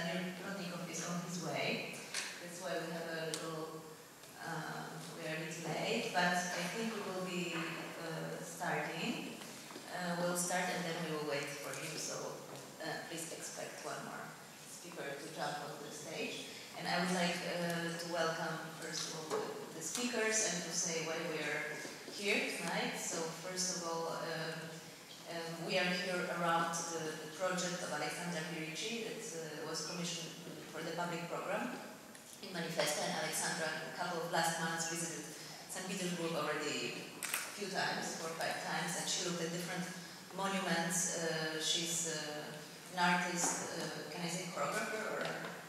Vladimir Plotnikov is on his way. That's why we have a little, we are a bit late, but I think we will be starting. We'll start and then we will wait for him, so please expect one more speaker to jump on the stage. And I would like to welcome, first of all, the speakers and to say why we are here tonight. So first of all, we are here around the project of Alexandra Pirici that was commissioned for the public program in Manifesta, and Alexandra a couple of last months visited St. Petersburg already a few times, 4 or 5 times, and she looked at different monuments. She's an artist, can I say choreographer or?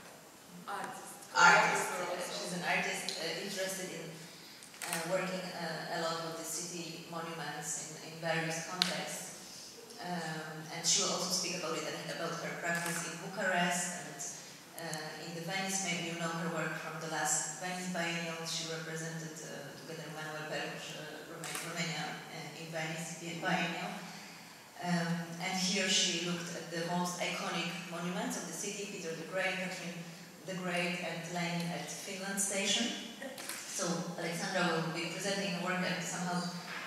Artist. She's an artist interested in working a lot with the city monuments in various contexts. And she will also speak about it and about her practice in Bucharest and in the Venice. Maybe you know her work from the last Venice biennial. She represented together Manuel Peruch, Romania in Venice biennial. And here she looked at the most iconic monuments of the city: Peter the Great, Catherine the Great, and Lenin at Finland Station. So Alexandra will be presenting her work and somehow.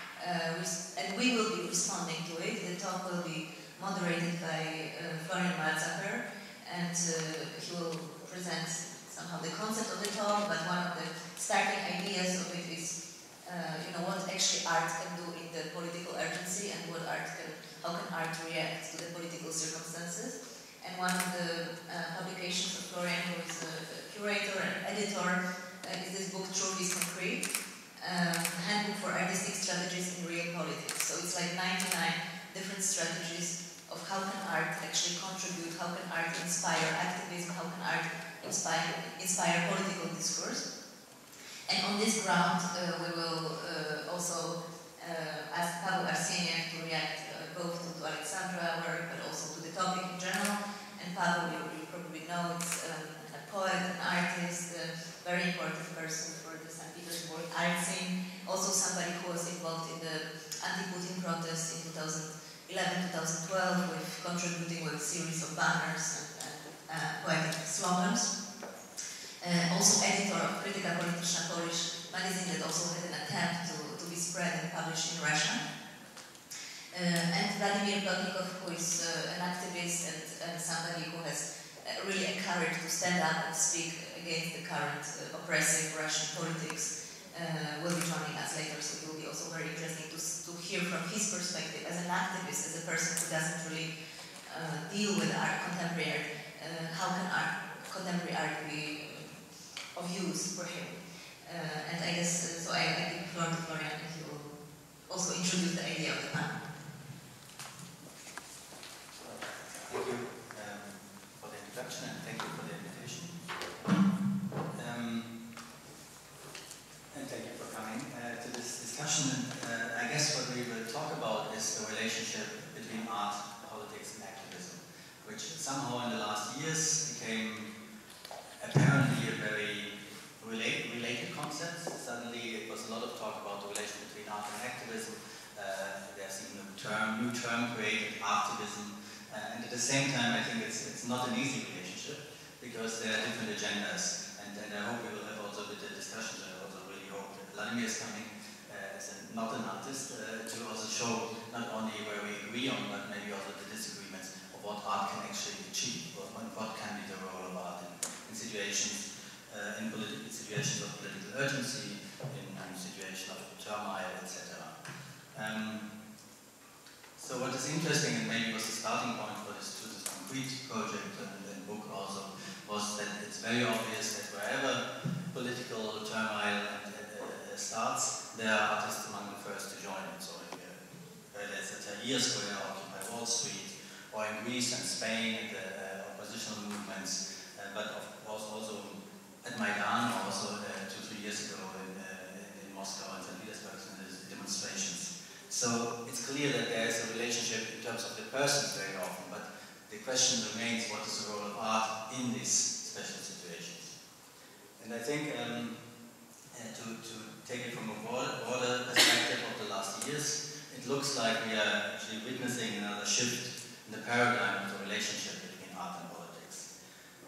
And we will be responding to it. The talk will be moderated by Florian Malzacher, and he will present somehow the concept of the talk, but one of the starting ideas of it is, what actually art can do in the political urgency and how can art react to the political circumstances. And one of the publications of Florian, who is a curator and editor, is this book, Truth is Concrete. Handbook for artistic strategies in real politics. So it's like 99 different strategies of how can art actually contribute, how can art inspire activism, how can art inspire political discourse. And on this ground, we will also ask Pavel Arseniev to react both to Alexandra work, but also to the topic in general. And Pavel, you probably know, is a poet, an artist, a very important person for the St. Petersburg art scene, also somebody who was involved in the anti-Putin protests in 2011-2012, with contributing with a series of banners and poetic slogans. Also editor of Krytyka Polityczna Polish magazine that also had an attempt to be spread and published in Russian. And Vladimir Plotnikov, who is an activist and somebody who has really encouraged to stand up and speak against the current oppressive Russian politics, will be joining us later, so it will be also very interesting to hear from his perspective as an activist, as a person who doesn't really deal with art, contemporary art. How can contemporary art be of use for him? And I guess, so I give the floor to Florian, and he will also introduce the idea of the panel. Thank you for the introduction, and thank you for the invitation. And thank you for coming to this discussion. I guess what we will talk about is the relationship between art, politics, and activism, which somehow in the last years became apparently a very related concept. Suddenly it was a lot of talk about the relation between art and activism. There's even a new term created, activism. And at the same time, I think it's not an easy relationship, because there are different agendas. And I hope we will have also with the discussions. I also really hope that Vladimir is coming as not an artist to also show not only where we agree on, but maybe also the disagreements of what art can actually achieve, or what can be the role of art in situations, situations of political urgency, in situations of turmoil, etc. So what is interesting, and maybe was the starting point for this concrete project and book also, was that it's very obvious that wherever political turmoil starts, there are artists among the first to join it. So whether it's at Tahrir Square, Occupy Wall Street, or in Greece and Spain, at the oppositional movements, but of course also at Maidan, also 2-3 years ago in Moscow and St. Petersburg, in the demonstrations. So it's clear that there is a relationship in terms of the persons very often, but the question remains, what is the role of art in these special situations? And I think to take it from a broader perspective of the last years, it looks like we are actually witnessing another shift in the paradigm of the relationship between art and politics.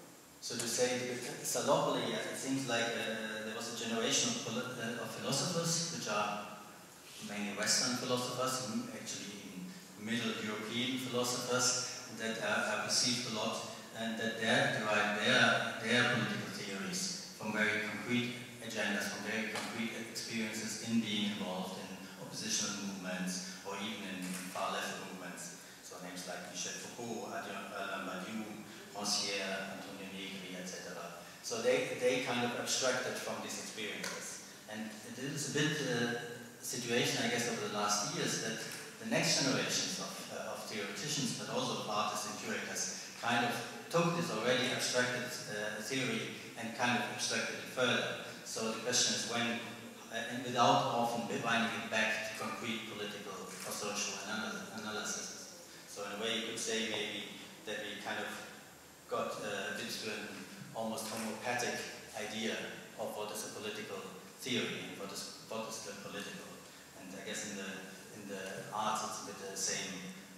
So to say Salopoli, it seems like there was a generation of philosophers, which are mainly Western philosophers, actually Middle European philosophers, that are perceived a lot, and that they derive their political theories from very concrete agendas, from very concrete experiences in being involved in oppositional movements, or even in far left movements. So names like Michel Foucault, Alain Badiou, Rancière, Antonio Negri, etc. So they kind of abstracted from these experiences. And it is a bit situation, I guess, over the last years that the next generations of theoreticians, but also of artists and curators, kind of took this already abstracted theory and kind of abstracted it further. So the question is when, and without often binding it back to concrete political or social analysis. So in a way you could say maybe that we kind of got a bit to an almost homeopathic idea of what is a political theory and what is the political. And I guess in the arts it's a bit the same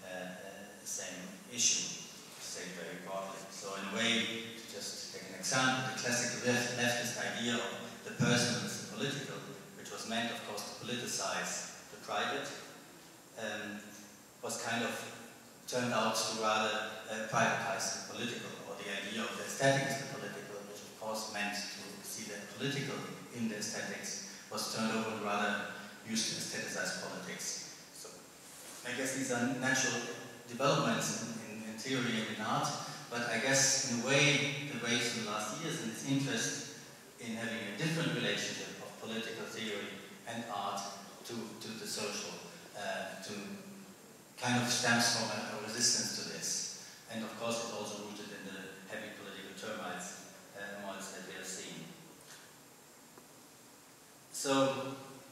issue, to say it very broadly. So in a way, to just take an example, the classical leftist idea of the personal as the political, which was meant, of course, to politicize the private, was kind of turned out to rather privatize the political, or the idea of the aesthetic as the political, which of course meant to see the political in the aesthetics, was turned over and rather used to aestheticize politics. So I guess these are natural developments in theory and in art, but I guess in a way, the waves in the last years and its interest in having a different relationship of political theory and art to the social, to kind of stems from a resistance to this. And of course it's also rooted in the heavy political turmoils that we have seen. So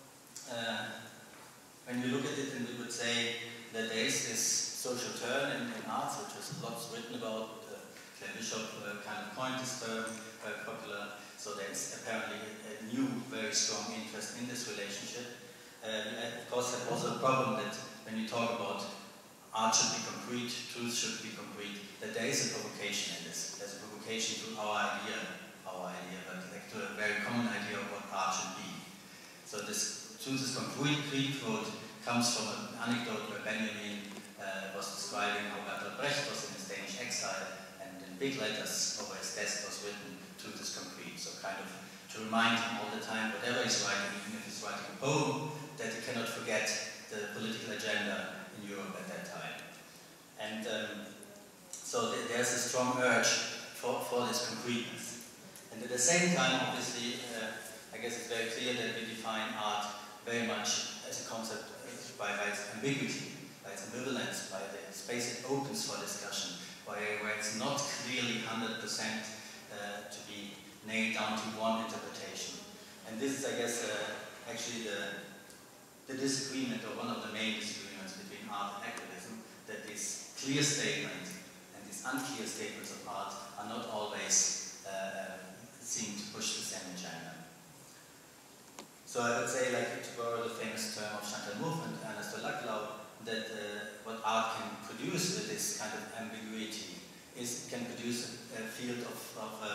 when you look at it, and we would say that there is this social turn in arts, which is lots written about. Claire Bishop kind of coined this term, very popular. So there is apparently a new, very strong interest in this relationship. We of course have also a problem that when you talk about art should be concrete, truth should be concrete, that there is a provocation in this. There's a provocation to our idea, but like to a very common idea of what art should be. So this truth is concrete quote comes from an anecdote where Benjamin was describing how Bertolt Brecht was in his Danish exile, and in big letters over his desk was written, truth is concrete. So kind of to remind him all the time, whatever he's writing, even if he's writing a poem, that he cannot forget the political agenda in Europe at that time. And so there's a strong urge for this concreteness. And at the same time, obviously, I guess it's very clear that we define art very much as a concept by its ambiguity, by its ambivalence, by the space it opens for discussion, where it's not clearly 100% to be nailed down to one interpretation. And this is, I guess, actually the disagreement, or one of the main disagreements between art and activism, that this clear statement and these unclear statements of art are not always seen to push the same agenda. So I would say, like to borrow the famous term of Chantal Mouffe and Ernest de Laclau, that what art can produce with this kind of ambiguity is it can produce a field of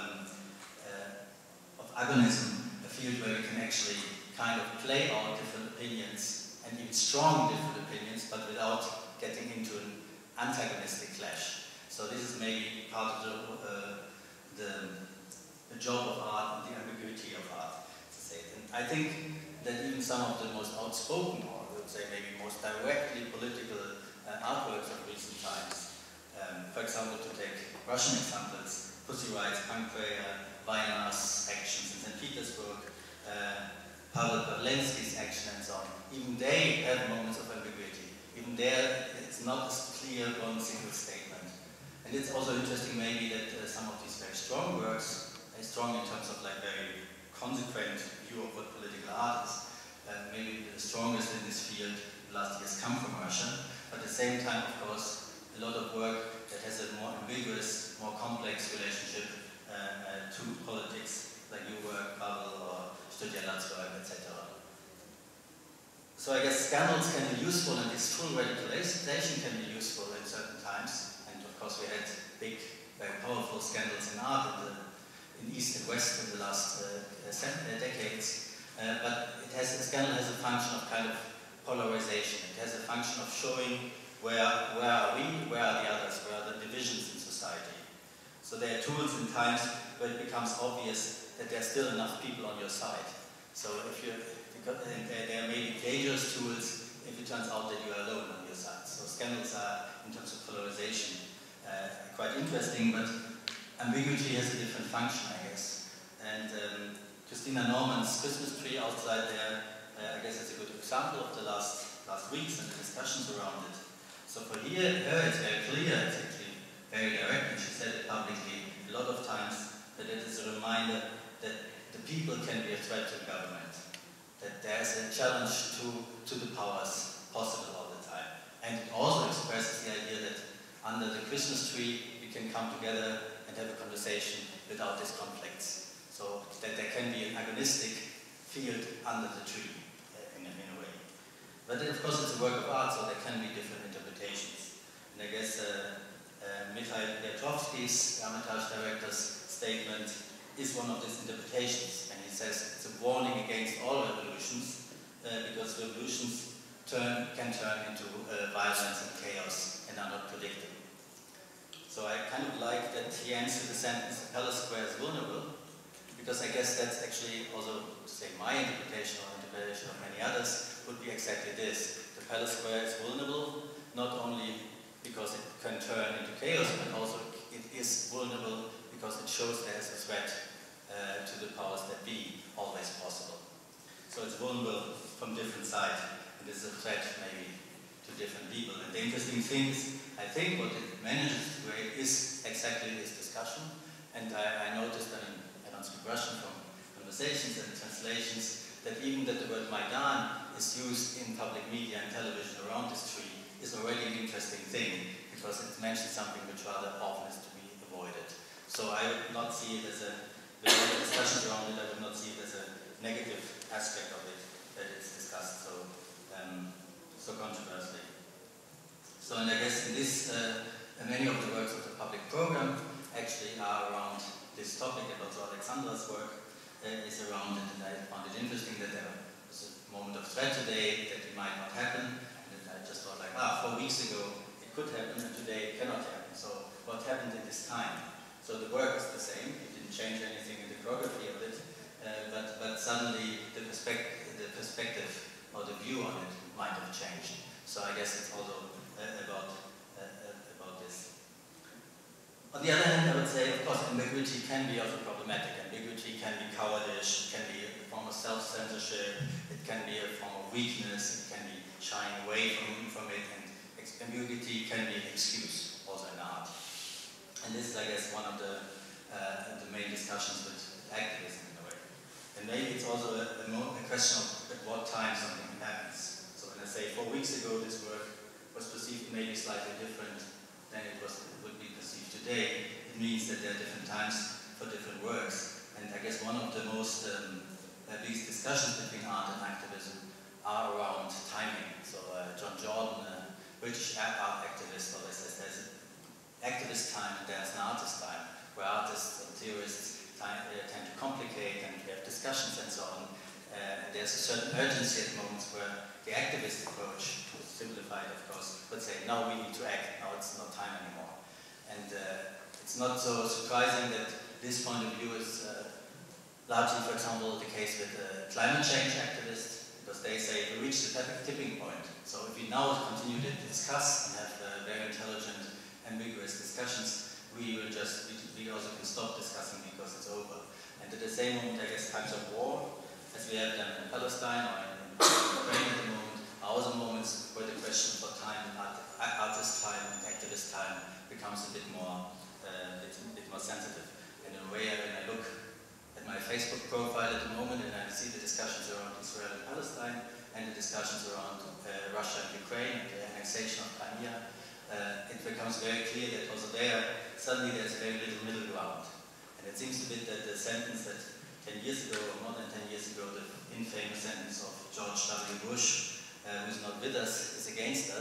agonism, a field where we can actually kind of play out different opinions, and even strong different opinions, but without getting into an antagonistic clash. So this is maybe part of the job of art and the ambiguity of art, to say it. And I think that even some of the most outspoken, or I would say maybe most directly political artworks of recent times, for example, to take Russian examples, Pussy Riot's Punk Prayer, Weimara's actions in St. Petersburg, Pavel Pavlensky's action and so on, even they have moments of ambiguity. Even there, it's not as clear one single statement. And it's also interesting maybe that some of these very strong works, strong in terms of like very consequent view of what political art is, maybe the strongest in this field last years come from Russia, but at the same time, of course, a lot of work that has a more ambiguous, more complex relationship to politics, like your work, Pavel, or Studialat's work, etc. So I guess scandals can be useful, and this full radicalization can be useful at certain times, and of course we had big very powerful scandals in art in East and West in the last decades. But a scandal has a function of kind of polarization. It has a function of showing where are we, where are the others, where are the divisions in society. So there are tools in times where it becomes obvious that there are still enough people on your side. So there may be dangerous tools if it turns out that you are alone on your side. So scandals are, in terms of polarization, quite interesting, but ambiguity has a different function, I guess. And Christina Norman's Christmas tree outside there, I guess is a good example of the last weeks and the discussions around it. So for her it's very clear, it's actually very direct, and she said it publicly a lot of times, that it is a reminder that the people can be a threat to government, that there's a challenge to the powers possible all the time. And it also expresses the idea that under the Christmas tree we can come together and have a conversation without these conflicts. So that there can be an agonistic field under the tree in a way. But of course it's a work of art, so there can be different interpretations. And I guess Mikhail Piotrovsky's Hermitage director's statement is one of these interpretations. And he says it's a warning against all revolutions because revolutions can turn into violence and chaos and are not predictable. So I kind of like that he ends with the sentence, the palace square is vulnerable, because I guess that's actually also, say, my interpretation or interpretation of many others would be exactly this. The palace square is vulnerable, not only because it can turn into chaos, but also it is vulnerable because it shows there is a threat to the powers that be, always possible. So it's vulnerable from different sides, and this is a threat maybe to different people. And the interesting thing is, I think what it manages to create is exactly this discussion. And I noticed, I don't speak Russian from conversations and translations, that even that the word Maidan is used in public media and television around this tree is already an interesting thing, because it mentions something which rather often is to be avoided. So I would not see it as the discussions around it, I would not see it as a negative aspect of it, that it's discussed so controversially. So, and I guess in this, many of the works of the public program actually are around this topic, and also Alexandra's work is around it, and I found it interesting that there was a moment of threat today that it might not happen, and I just thought like, 4 weeks ago it could happen, and today it cannot happen. So what happened in this time? So the work is the same, it didn't change anything in the choreography of it, but suddenly the perspective or the view on it might have changed. So I guess it's also about this. On the other hand, I would say, of course, ambiguity can be also problematic. Ambiguity can be cowardice, it can be a form of self-censorship, it can be a form of weakness, it can be shying away from it, and ambiguity can be an excuse, also in art. And this is, I guess, one of the main discussions with activism in a way. And maybe it's also a question of at what time something happens. So when I say 4 weeks ago this work was perceived maybe slightly different than it would be perceived today, it means that there are different times for different works. And I guess one of the most biggest discussions between art and activism are around timing. So John Jordan, a British art activist, always says there's an activist time and there's an artist time, where artists and theorists tend to complicate and we have discussions and so on. There's a certain urgency at moments where the activist approach, to simplify it of course, would say, now we need to act, now it's not time anymore. And it's not so surprising that this point of view is largely, for example, the case with climate change activists, because they say we reached the tipping point. So if we now continue to discuss and have very intelligent, ambiguous discussions, we also can stop discussing because it's over. And at the same moment, I guess times of war, as we have them in Palestine or in Ukraine at the moment, are also moments where the question for time, artist time and activist time becomes a bit more sensitive. And in a way, when I look at my Facebook profile at the moment and I see the discussions around Israel and Palestine and the discussions around Russia and Ukraine and the annexation of Crimea, it becomes very clear that also there, suddenly there's very little middle ground. And it seems a bit that the sentence that 10 years ago, or more than 10 years ago, the infamous sentence of George W. Bush, who's not with us, is against us,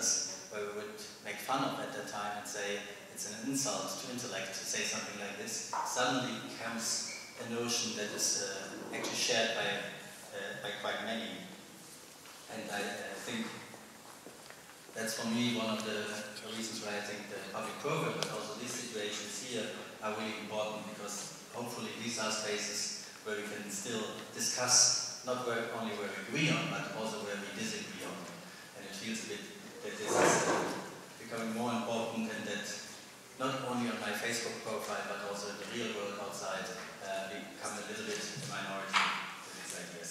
where we would make fun of at that time and say it's an insult to intellect to say something like this, suddenly becomes a notion that is actually shared by quite many. And I think that's for me one of the reasons why I think the public program, but also these situations here are really important, because hopefully these are spaces where we can still discuss, not only where we agree on, but also where we disagree on. And it feels a bit that this is becoming more important, and that not only on my Facebook profile, but also in the real world outside, we become a little bit a minority with these ideas.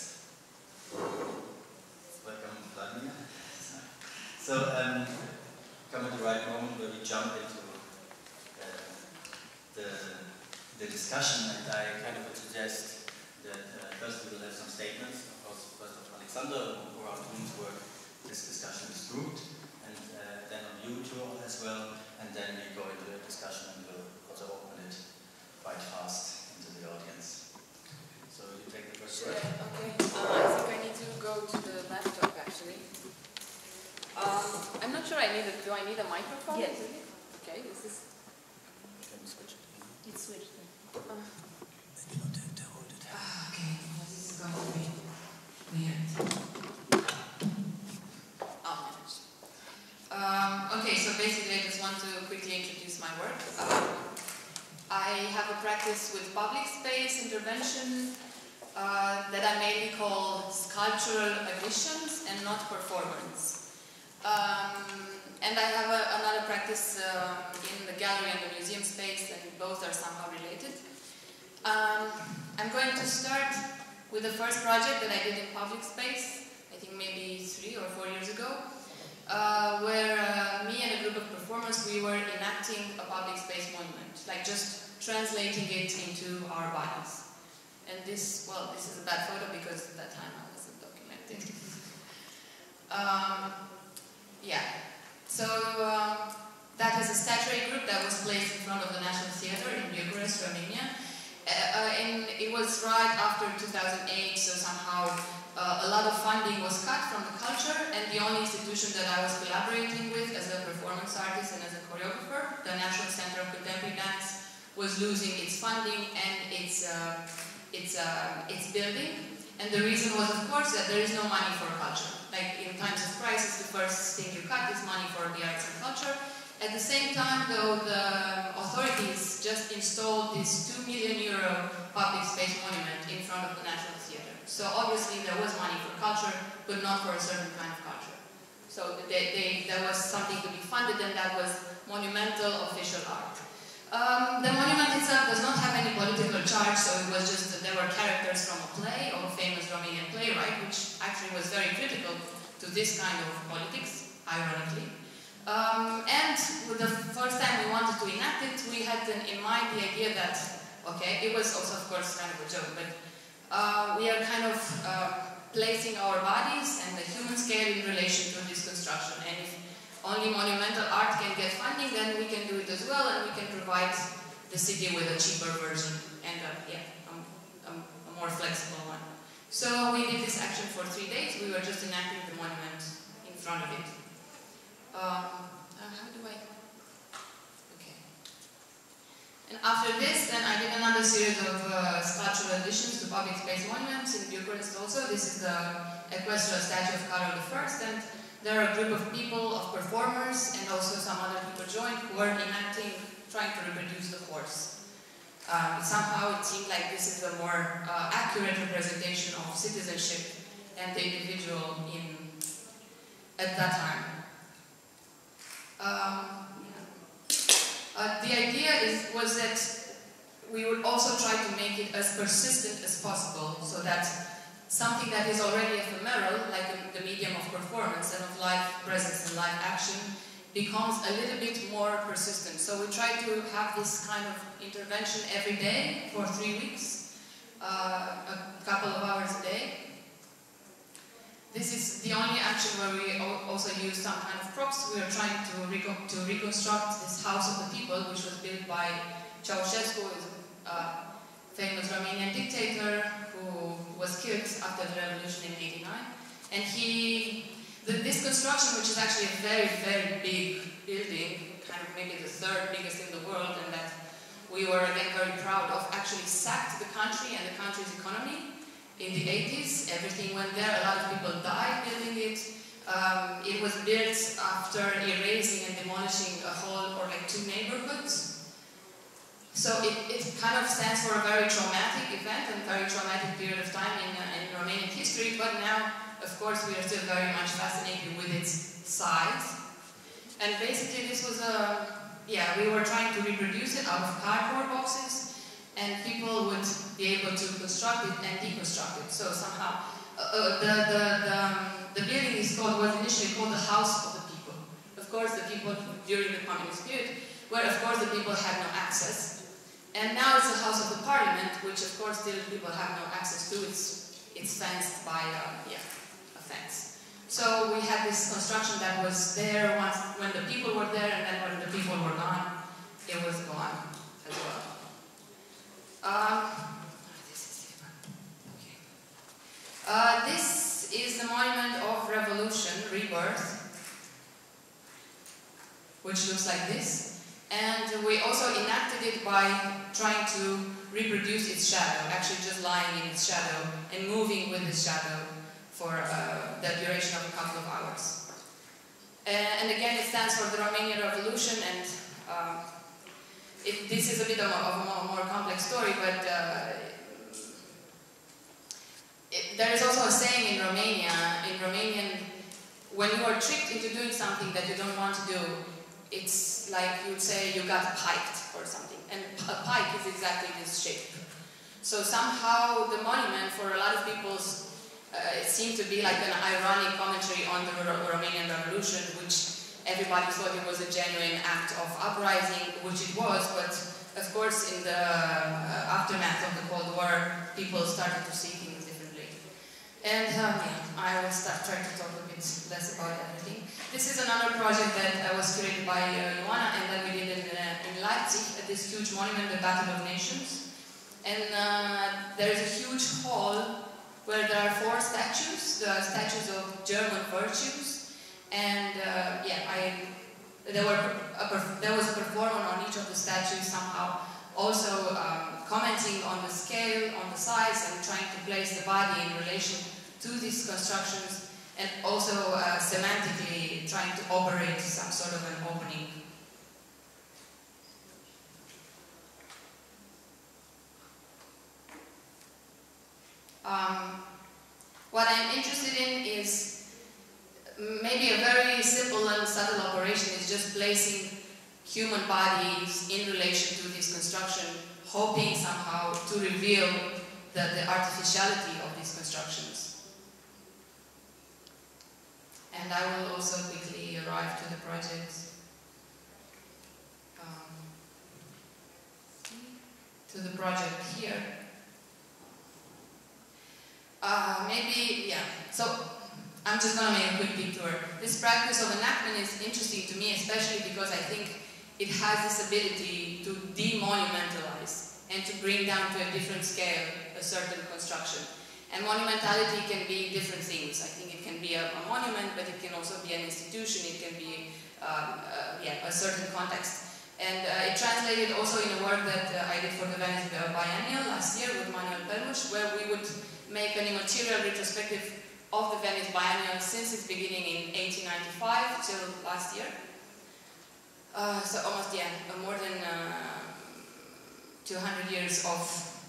Welcome, Vladimir. So, come at the right moment where we jump into the discussion, and I kind of would suggest that first we will have some statements, of course, first of Alexandra, around whose work this discussion is grouped, and then on you two as well, and then we go into a discussion and we'll also open it quite fast into the audience. So you take the first word. Okay. I think I need to go to the laptop actually. I'm not sure do I need a microphone? Yes. Okay, this is... Can we switch it? It's switched. Maybe not to hold it. Okay, well, this is going to be weird. I'll manage. Okay, so basically I just want to quickly introduce my work. I have a practice with public space intervention that I mainly call sculptural additions and not performance. And I have another practice in the gallery and the museum space, and both are somehow related. I'm going to start with the first project that I did in public space, I think maybe 3 or 4 years ago, where me and a group of performers, we were enacting a public space monument, like just translating it into our bodies. And this, well, this is a bad photo because at that time I wasn't documented. Yeah, so that is a statuary group that was placed in front of the National Theatre in Bucharest, Romania. And it was right after 2008, so somehow a lot of funding was cut from the culture, and the only institution that I was collaborating with as a performance artist and as a choreographer, the National Center of Contemporary Dance, was losing its funding and its building. And the reason was, of course, that there is no money for culture. Like in times of crisis, the first thing you cut is money for the arts and culture. At the same time, though, the authorities just installed this €2 million public space monument in front of the National Theatre. So obviously there was money for culture, but not for a certain kind of culture. So there was something to be funded, and that was monumental official art. The monument itself does not have any political charge, so it was just that there were characters from a play of a famous Romanian playwright, which actually was very critical to this kind of politics, ironically. And with the first time we wanted to enact it, we had in mind the idea that, okay, it was also of course kind of a joke, but we are kind of placing our bodies and the human scale in relation to this construction. And if only monumental art can get funding, then we can do it as well, and we can provide the city with a cheaper version and a more flexible one. So we did this action for 3 days. We were just enacting the monument in front of it. How do I... Okay. And after this, then I did another series of sculptural additions to public space monuments in Bucharest also. This is the equestrial statue of Carol I, and there are a group of people, of performers, and also some other people joined who were enacting, trying to reproduce the horse. Somehow it seemed like this is a more accurate representation of citizenship and the individual at that time. The idea was that we would also try to make it as persistent as possible, so that something that is already ephemeral, like the medium of performance and of live presence and live action, becomes a little bit more persistent. So we try to have this kind of intervention every day for 3 weeks, a couple of hours a day. This is the only action where we also use some kind of props. We are trying to reconstruct this house of the people, which was built by Ceausescu, who is a famous Romanian dictator who was killed after the revolution in '89. And this construction, which is actually a very, very big building, kind of maybe the third biggest in the world, and that we were again very proud of, actually sacked the country and the country's economy in the 80s. Everything went there, a lot of people died building it. It was built after erasing and demolishing a whole, or like 2 neighborhoods. So it kind of stands for a very traumatic event and very traumatic period of time in Romanian history, but now, of course, we are still very much fascinated with its size. And basically this was we were trying to reproduce it out of cardboard boxes, and people would be able to construct it and deconstruct it. So somehow, the building was initially called the House of the People. Of course, the people during the communist period, where of course the people had no access. And now it's the House of the Parliament, which of course still people have no access to. It's fenced by a fence. So we had this construction that was there once when the people were there, and then when the people were gone, it was gone as well. This is the Monument of Revolution, Rebirth, which looks like this. And we also enacted it by trying to reproduce its shadow, actually just lying in its shadow and moving with its shadow for the duration of a couple of hours. And again, it stands for the Romanian Revolution, and this is a bit of a more complex story, but there is also a saying in Romania, in Romanian, when you are tricked into doing something that you don't want to do, it's like you would say you got piked or something. And a pike is exactly this shape. So somehow the monument, for a lot of people's it seemed to be like an ironic commentary on the Romanian Revolution, which everybody thought it was a genuine act of uprising, which it was, but of course in the aftermath of the Cold War, people started to see things differently. And I will start trying to talk a bit less about everything. This is another project that was curated by Ioana, and that we did in Leipzig, at this huge monument, the Battle of Nations. And there is a huge hall where there are 4 statues, the statues of German virtues, and there was a performer on each of the statues somehow, also commenting on the scale, on the size, and trying to place the body in relation to these constructions, and also semantically trying to operate some sort of an opening. What I'm interested in is maybe a very simple and subtle operation, is just placing human bodies in relation to this construction, hoping somehow to reveal the artificiality of these constructions. And I will also quickly arrive to the project. Here. So I'm just going to make a quick detour. This practice of enactment is interesting to me, especially because I think it has this ability to demonumentalize and to bring down to a different scale a certain construction. And monumentality can be different things. I think it can be a monument, but it can also be an institution, it can be a certain context. And it translated also in a work that I did for the Venice Biennial last year with Manuel Pelmuș, where we would make an immaterial retrospective of the Venice Biennial since its beginning in 1895 till last year. So almost, more than 200 years of...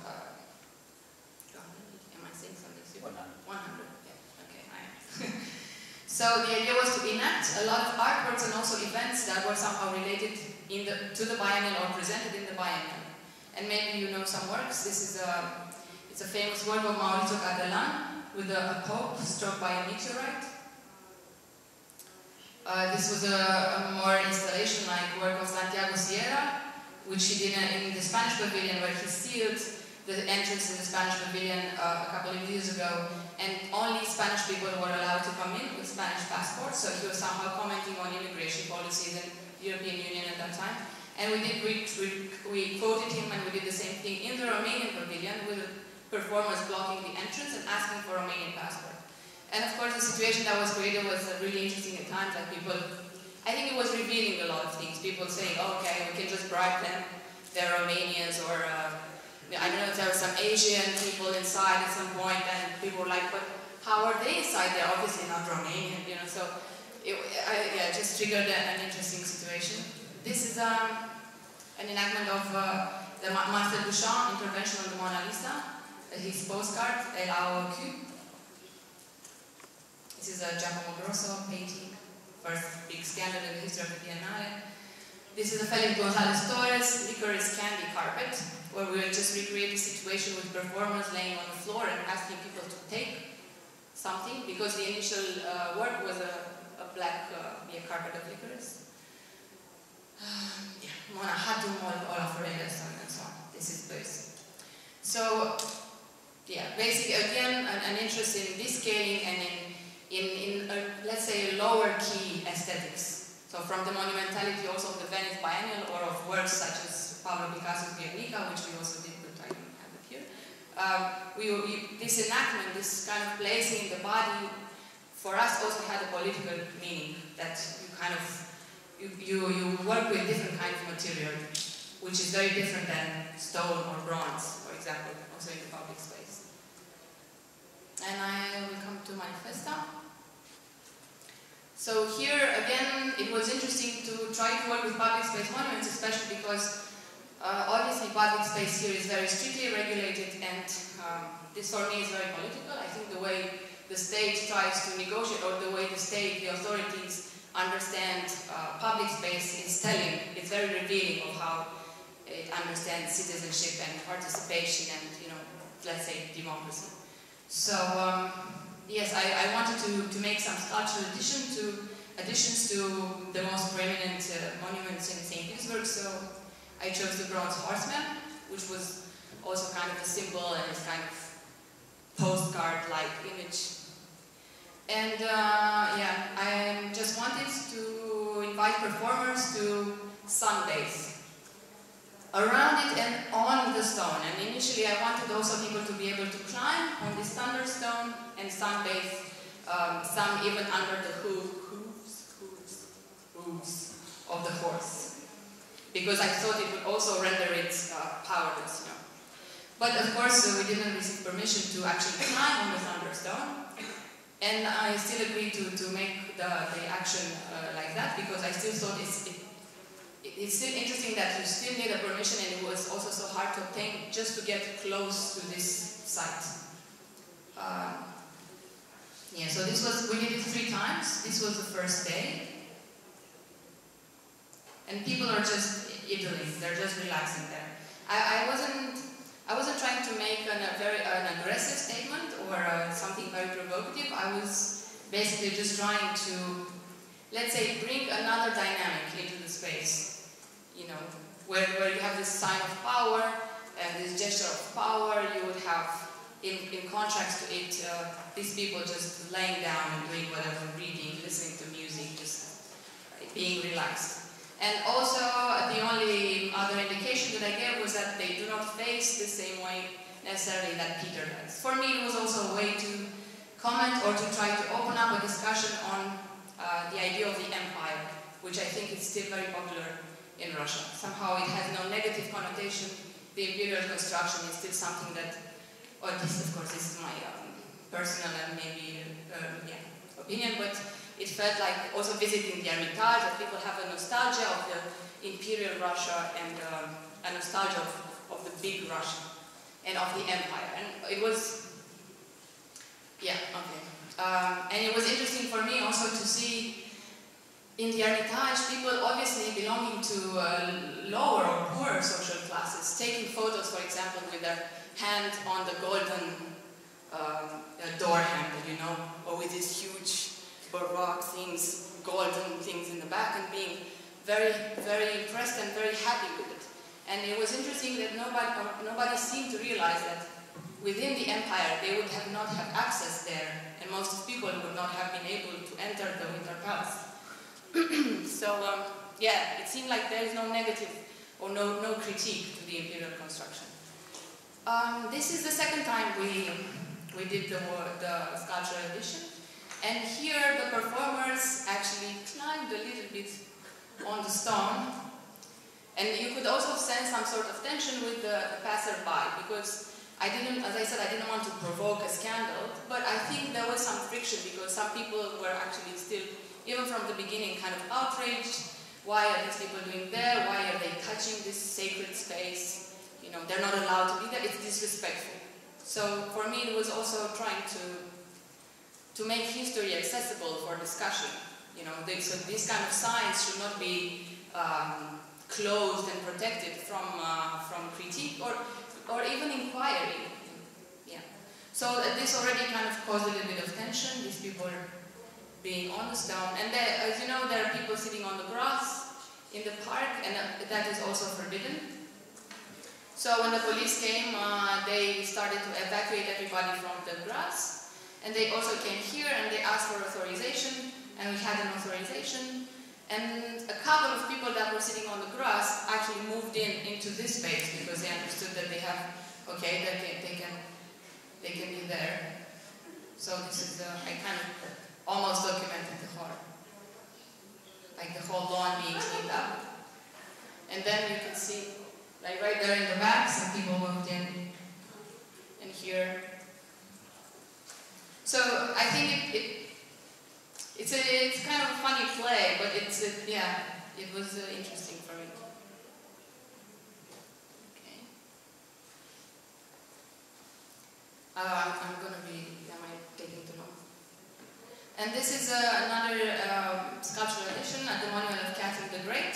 am I saying something super? 100, yeah, okay, I am. So the idea was to enact a lot of artworks and also events that were somehow related to the biennial or presented in the biennial. And maybe you know some works. This is it's a famous work of Maurizio Cattelan with a pope struck by a meteorite. This was a more installation-like work of Santiago Sierra, which he did in the Spanish pavilion, where he sealed the entrance in the Spanish pavilion a couple of years ago, and only Spanish people were allowed to come in with Spanish passports, so he was somehow commenting on immigration policies in the European Union at that time. And we quoted him, and we did the same thing in the Romanian pavilion with performers blocking the entrance and asking for a Romanian passport. And of course the situation that was created was really interesting at times, like people, I think it was revealing a lot of things. People saying, oh, okay, we can just bribe them, they're Romanians, or I don't know if there were some Asian people inside at some point, and people were like, but how are they inside? They're obviously not Romanian, you know, so it just triggered an interesting situation. This is an enactment of the Master Duchamp intervention on the Mona Lisa, his postcard, L.A.O.Q. This is a Giacomo Grosso painting, first big scandal in the history of the Biennale. This is a Felipe González Torres licorice candy carpet, where we will just recreate the situation with performers laying on the floor and asking people to take something, because the initial work was a black carpet of licorice. Mona Hatum, Olaf Reines, and so on. This is this. So, yeah, basically, again, an interest in descaling and in let's say, lower key aesthetics. So from the monumentality also of the Venice Biennial, or of works such as Pablo Picasso's Guernica, which we also did, but I don't have it here. This enactment, this kind of placing the body, for us also had a political meaning, that you kind of, you work with different kinds of material, which is very different than stone or bronze, for example, also in the public space. And I will come to Manifesta. So here, again, it was interesting to try to work with public space monuments, especially because obviously public space here is very strictly regulated, and this for me is very political. I think the way the state tries to negotiate, or the way the state, the authorities understand public space is telling, it's very revealing of how it understands citizenship and participation and, you know, let's say, democracy. So, yes, I wanted to make some sculptural additions to the most prominent monuments in St. Petersburg, so I chose the bronze horseman, which was also kind of a symbol and this kind of postcard-like image. And yeah, I just wanted to invite performers to sunbathe around it and on the stone. And initially I wanted also people to be able to climb on this thunderstone and sunbathe, some even under the hooves of the horse, because I thought it would also render it powerless, you know. But of course we didn't receive permission to actually climb on the thunderstone, and I still agreed to make the action like that, because I still thought it's still interesting that you still need a permission, and it was also so hard to obtain just to get close to this site. Yeah, so we did it 3 times. This was the first day. And people are just idling, they're just relaxing there. I wasn't trying to make an aggressive statement or something very provocative. I was basically just trying to, let's say, bring another dynamic into the space. You know, where you have this sign of power and this gesture of power, you would have, in contrast to it, these people just laying down and doing whatever, reading, listening to music, just being relaxed. And also, the only other indication that I gave was that they do not face the same way necessarily that Peter does. For me, it was also a way to comment or to try to open up a discussion on the idea of the empire, which I think is still very popular in Russia. Somehow it has no negative connotation. The imperial construction is still something that, or this, of course, this is my personal and maybe opinion, but it felt like also visiting the Hermitage, that people have a nostalgia of the imperial Russia and a nostalgia of the big Russia and of the empire. And it was, yeah, okay. And it was interesting for me also to see in the Hermitage people obviously belonging to lower or poorer social classes, taking photos, for example, with their hand on the golden door handle, you know, or with these huge baroque things, golden things in the back, and being very, very impressed and very happy with it. And it was interesting that nobody seemed to realize that within the empire they would not have access there, and most people would not have been able to enter the Winter Palace. So, yeah, it seemed like there is no negative or no critique to the imperial construction. This is the second time we did the sculptural edition. And here the performers actually climbed a little bit on the stone. And you could also sense some sort of tension with the passerby, because I didn't, as I said, I didn't want to provoke a scandal, but I think there was some friction because some people were actually still, even from the beginning, kind of outraged. Why are these people doing there? Why are they touching this sacred space? You know, they're not allowed to be there. It's disrespectful. So for me, it was also trying to make history accessible for discussion. You know, so these kind of signs should not be closed and protected from critique or even inquiry. Yeah. So this already kind of caused a little bit of tension. These people being on the stone, and there, as you know, there are people sitting on the grass in the park, and that is also forbidden. So when the police came, they started to evacuate everybody from the grass, and they also came here and they asked for authorization, and we had an authorization, and a couple of people that were sitting on the grass actually moved into this space because they understood that they have, okay, that they can be there. So this is I kind of almost documented the whole, like the whole lawn being cleaned up. And then you can see, like right there in the back, some people moved in, and here. So I think it's kind of a funny play, but yeah, it was interesting for me. Okay. I'm gonna be, am I taking too long? And this is another sculptural edition at the Monument of Catherine the Great,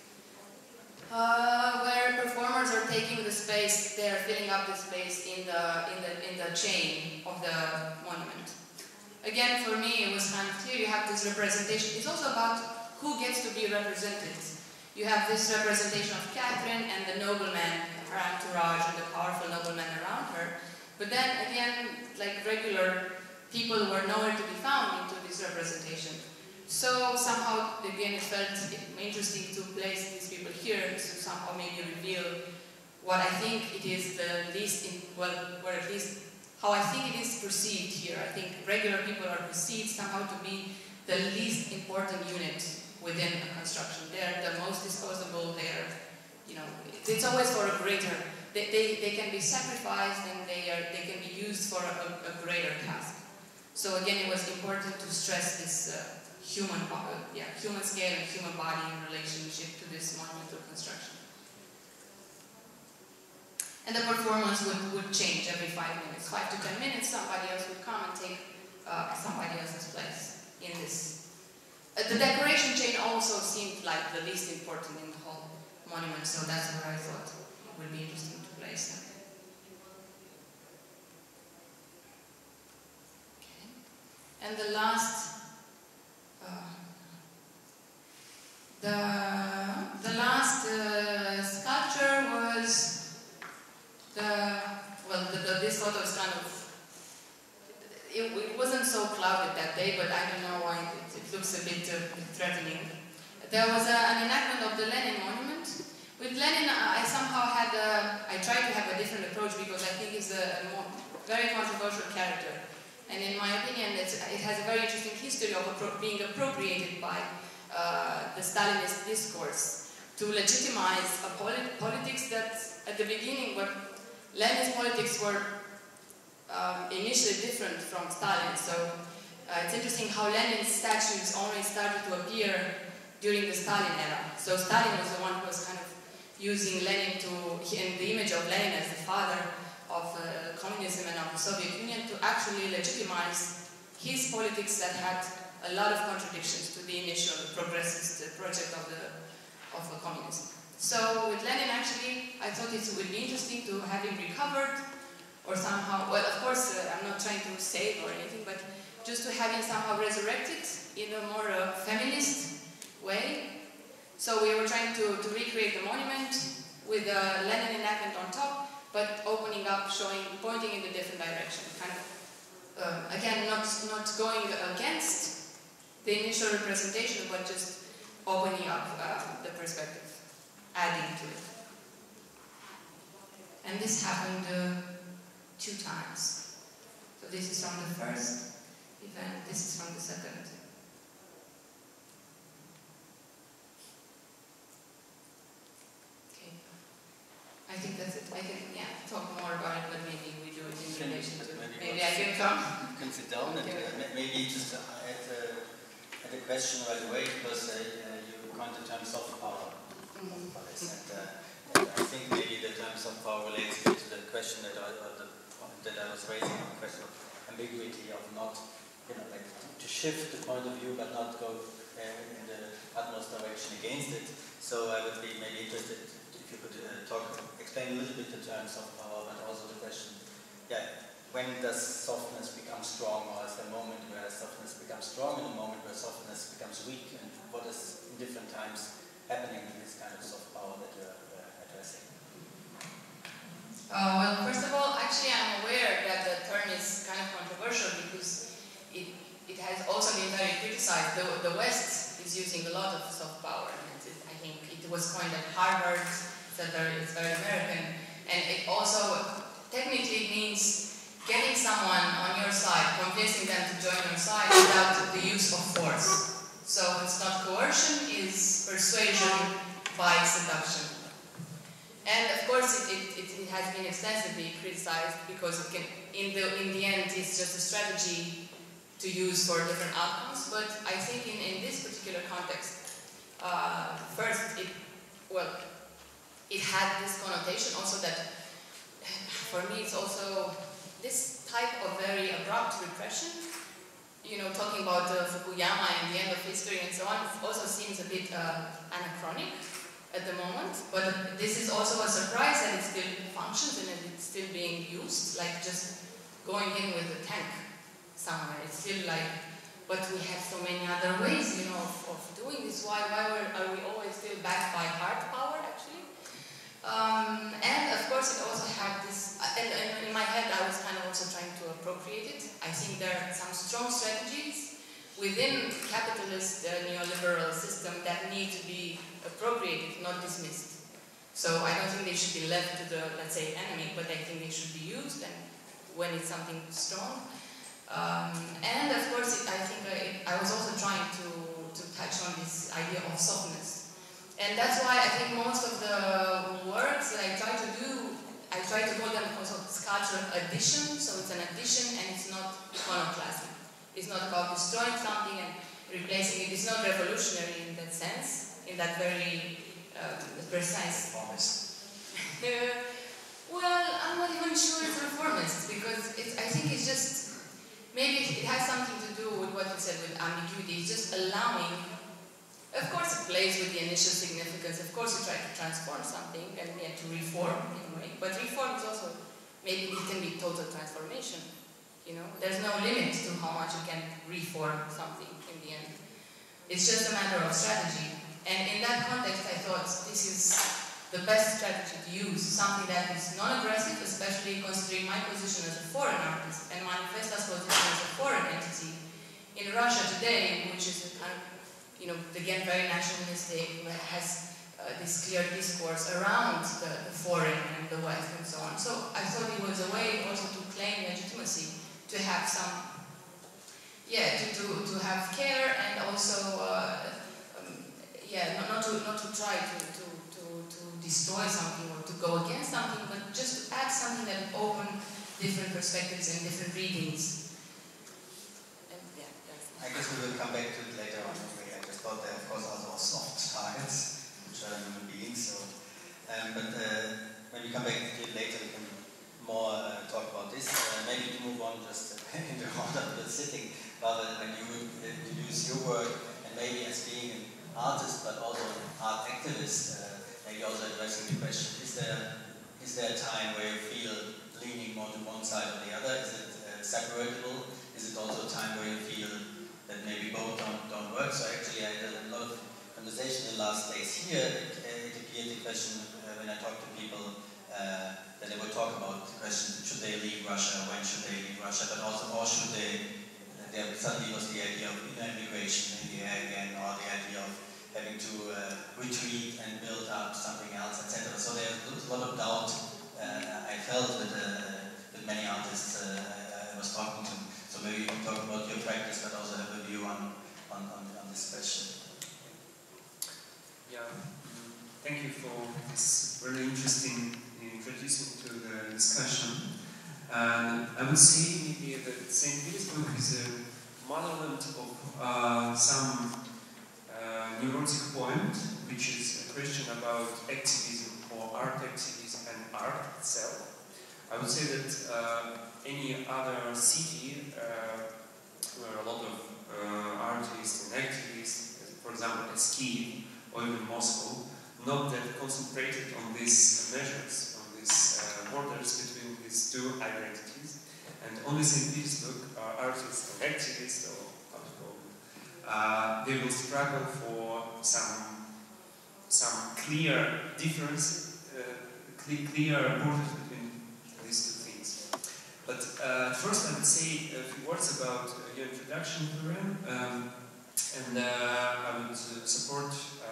where performers are taking the space. They are filling up the space in the chain of the monument. Again, for me, it was kind of clear. You have this representation. It's also about who gets to be represented. You have this representation of Catherine and the nobleman, her entourage, and the powerful nobleman around her. But then again, like regular people were nowhere to be found into this representation. So somehow, again, it felt interesting to place these people here to somehow maybe reveal what I think it is the least, or at least how I think it is perceived here. I think regular people are perceived somehow to be the least important unit within a construction. They're the most disposable. They're, you know, it's always for a greater. They can be sacrificed and they can be used for a greater task. So again, it was important to stress this human scale and human body in relationship to this monumental construction. And the performance would change every 5 minutes. 5 to 10 minutes, somebody else would come and take somebody else's place in this. The decoration chain also seemed like the least important in the whole monument, so that's where I thought it would be interesting to place them. Okay. And the last sculpture was this photo is kind of, it wasn't so clouded that day, but I don't know why it looks a bit threatening. There was an enactment of the Lenin monument. With Lenin, I somehow had I tried to have a different approach because I think he's a very controversial character. And in my opinion, it has a very interesting history of being appropriated by the Stalinist discourse to legitimize a politics that at the beginning, but Lenin's politics were initially different from Stalin. So it's interesting how Lenin's statues only started to appear during the Stalin era. So Stalin was the one who was kind of using Lenin and the image of Lenin as the father of communism and of the Soviet Union to actually legitimize his politics that had a lot of contradictions to the initial progressist project of communism. So with Lenin, actually, I thought it would be interesting to have him recovered, or somehow, well, of course, I'm not trying to save or anything, but just to have him somehow resurrected in a more feminist way. So we were trying to recreate the monument with a Lenin enactment on top, but opening up, pointing in a different direction. Kind of, again, not going against the initial representation, but just opening up the perspective, adding to it. And this happened 2 times. So this is from the first, event. This is from the second. Okay. I think that's it. I can talk more about it, but maybe we do it in relation to. Maybe I can come. You can sit down and maybe just add a question right away, because you coined the term soft power. And I think maybe the term soft power relates to the question that I was raising, on the question of ambiguity, of not, like to shift the point of view but not go in the utmost direction against it. So I would be maybe interested if you could explain a little bit the term soft power, but also the question, when does softness become strong, or is there a moment where softness becomes strong and a moment where softness becomes weak, and what is in different times happening in this kind of soft power that you're addressing? Well, first of all, actually I'm aware that the term is kind of controversial because it has also been very criticized. The West is using a lot of soft power. I think it was coined at Harvard, it's very American, and it also technically means getting someone on your side, convincing them to join your side without the use of force. So it's not coercion, it's persuasion by seduction. And of course it has been extensively criticized because it can, in the end it's just a strategy to use for different outcomes. But I think in this particular context, first it had this connotation also that, for me it's also this type of very abrupt repression, talking about Fukuyama and the end of history and so on, also seems a bit anachronic at the moment, but this is also a surprise that it still functions and that it's still being used, like just going in with a tank somewhere. It's still like, but we have so many other ways, of doing this. Why are we always still backed by hard power, actually? And of course it also had this, and in my head I was kind of also trying to appropriate it. I think there are some strong strategies within capitalist neoliberal system that need to be appropriated, not dismissed. So I don't think they should be left to the, let's say, enemy, but I think they should be used, and when it's something strong. And of course I think I was also trying to touch on this idea of softness. And that's why I think most of the works that I try to do, I try to call them also sculptural addition. So it's an addition and it's not iconoclasm. It's not about destroying something and replacing it. It's not revolutionary in that sense, in that very precise. Well, I'm not even sure it's reformist, because I think it's just, maybe it has something to do with what you said with ambiguity. It's just allowing. Of course it plays with the initial significance, of course you try to transform something and to reform in a way, but reform is also, maybe it can be total transformation, there's no limit to how much you can reform something in the end. It's just a matter of strategy, and in that context I thought this is the best strategy to use, something that is non-aggressive, especially considering my position as a foreign artist and Manifesta's position as a foreign entity. In Russia today, which is a kind of again, very nationalistic, has this clear discourse around the foreign and the West and so on. So I thought it was a way also to claim legitimacy, to have some, to have care, and also, not to try to destroy something or to go against something, but just to add something that will open different perspectives and different readings. And I guess we will come back to it later on. But there, of course, also are soft targets, which are human beings. But when we come back to it later, we can more talk about this. Maybe to move on just in the order of the sitting, Pavel, when you introduce your work, and maybe as being an artist, but also an art activist, maybe also addressing the question: is there a time where you feel leaning more to one side or the other? Is it separatable? Is it also a time where you feel that maybe both don't work? So actually I had a lot of conversation in the last days here. It appeared the question when I talk to people that they would talk about the question, should they leave Russia, when should they leave Russia, but also, or should there suddenly was the idea of immigration in the air again, or the idea of having to retreat and build up something else, etc. So there's a lot of doubt I felt with many artists I was talking to. So So maybe you can talk about your practice, but also have a view on this question. Yeah, thank you for this really interesting introduction to the discussion. I would say maybe that St. Petersburg is a motherland of some neurotic point, which is a question about activism or art activism and art itself. I would say that any other city where a lot of artists and activists, for example, as Kiev or even Moscow, not that concentrated on these measures, on these borders between these two identities, and only St. Petersburg, artists and activists, or how to call them, they will struggle for some clear difference, clear borders between these two things. But first I would say a few words about your introduction, Florian, and I would support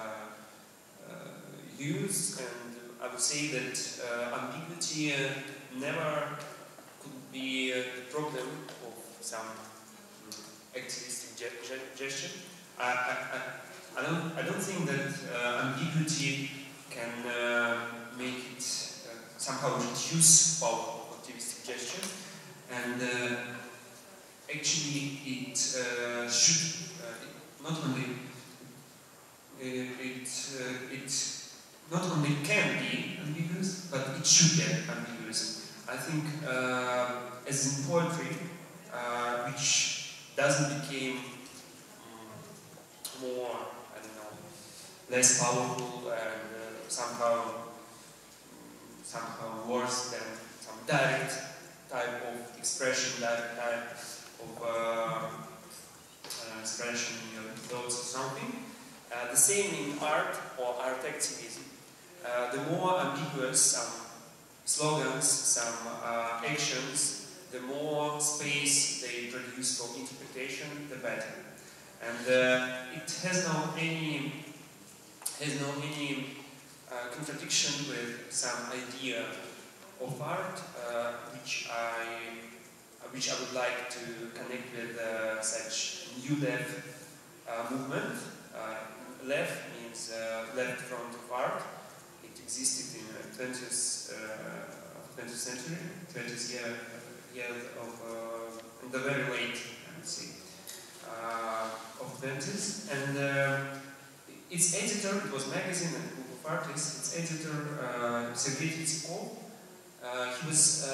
use, and I would say that ambiguity never could be the problem of some activistic gesture. I don't think that ambiguity can make it somehow reduce power of activistic gesture, and actually it should not only not only can be ambiguous, but it should be ambiguous. I think, as in poetry, which doesn't become more, I don't know, less powerful and somehow worse than some direct type of expression, direct type of expression in your thoughts or something. The same in art or art activism. The more ambiguous some slogans, some actions, the more space they produce for interpretation, the better. And it has no any contradiction with some idea of art, which I would like to connect with such new left movement. Left means left front of art. It existed in the 20th century, 20th year of in the very late, I would say, of 20s. And its editor, it was a magazine and a group of artists. Its editor, Sergei Tretьякov, he was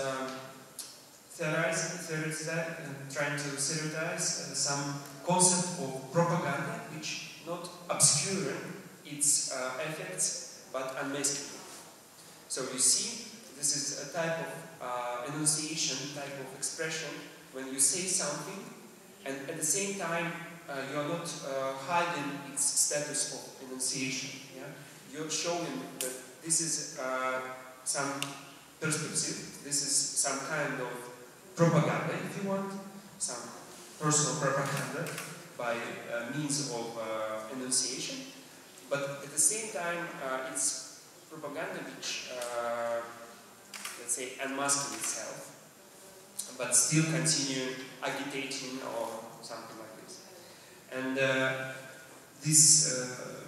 trying to theorize some concept of propaganda, which not obscuring its effects, but unmasking. So you see, this is a type of enunciation, type of expression, when you say something, and at the same time, you are not hiding its status of enunciation. Yeah? You're showing that this is some perspective, this is some kind of propaganda, if you want, some personal propaganda by means of enunciation, but at the same time, it's propaganda which, let's say, unmasking itself, but still continue agitating or something like this. And this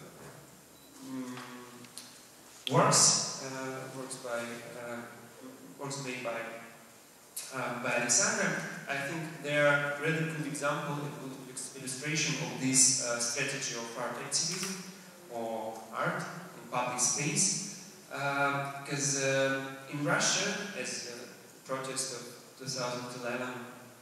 works made by Alexandra. I think they are a really good example, a good illustration of this strategy of art activism or art in public space. Because in Russia, as the protest of 2011 and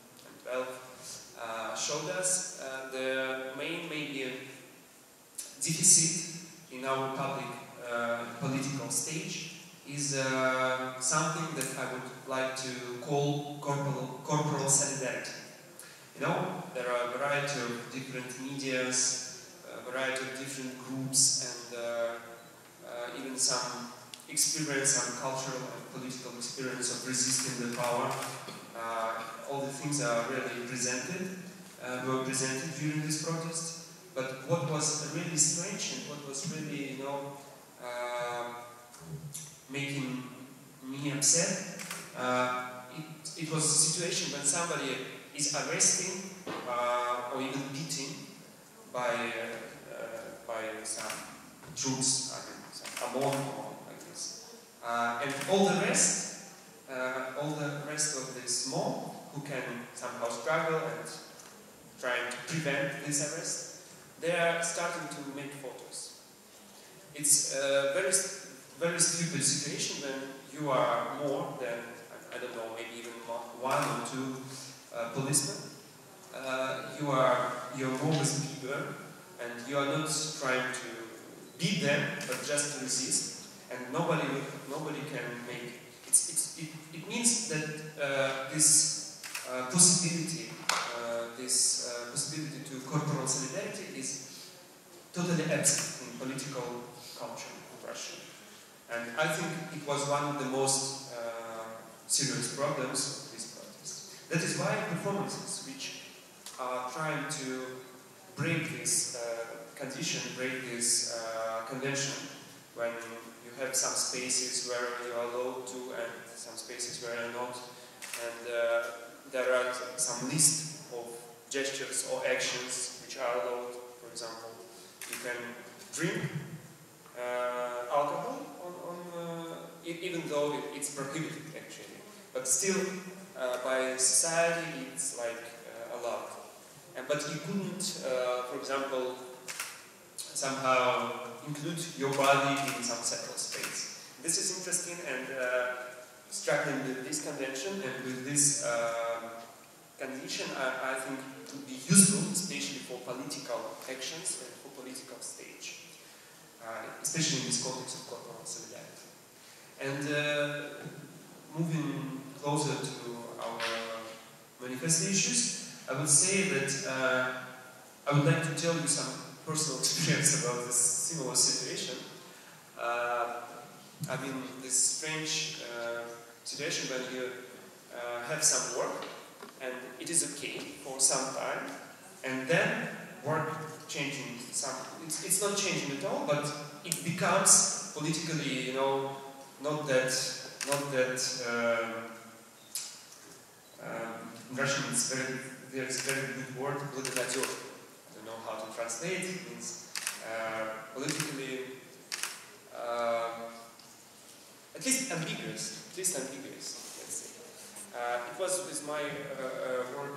12 showed us, the main maybe deficit in our public political stage is something that I would like to call corporal solidarity. You know, there are a variety of different medias, a variety of different groups, and even some experience, some cultural and political experience of resisting the power. All the things are really were presented during this protest. But what was really strange and what was really, you know, making me upset, it was a situation when somebody is arresting or even beaten by some troops, I mean, some AMON or like this. And all the rest of this mob who can somehow struggle and trying to prevent this arrest, they are starting to make photos. It's a very stupid situation when you are more than, I don't know, maybe even one or two policemen. You're more with people, and you are not trying to beat them, but just to resist. And nobody can make it means that this possibility to corporal solidarity is totally absent in political culture in Russia. And I think it was one of the most serious problems of this protest. That is why performances which are trying to break this condition, break this convention, when you have some spaces where you are allowed to and some spaces where you're not, and there are some list of gestures or actions which are allowed. For example, you can drink alcohol even though it's prohibited actually, but still by society it's like allowed. But you couldn't, for example, somehow include your body in some separate space. This is interesting and struggling with this convention and with this condition, I think it would be useful, especially for political actions and for political stage, especially in this context of corporal solidarity. And moving closer to our manifesto issues, I would say that I would like to tell you some personal experience about this similar situation. I mean, this strange situation when you have some work and it is okay for some time, and then work changing some. It's not changing at all, but it becomes politically, you know, not that. In Russian, there's a very good word, "Vladimir." I don't know how to translate. It means politically, at least ambiguous. Let's say. It was with my work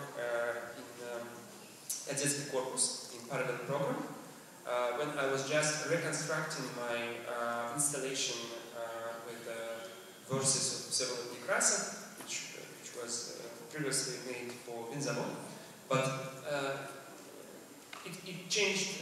in Adzetski Corpus in parallel program when I was just reconstructing my installation with the verses of Vsevolod Nekrasov, which was previously made for Vinzavod, but it changed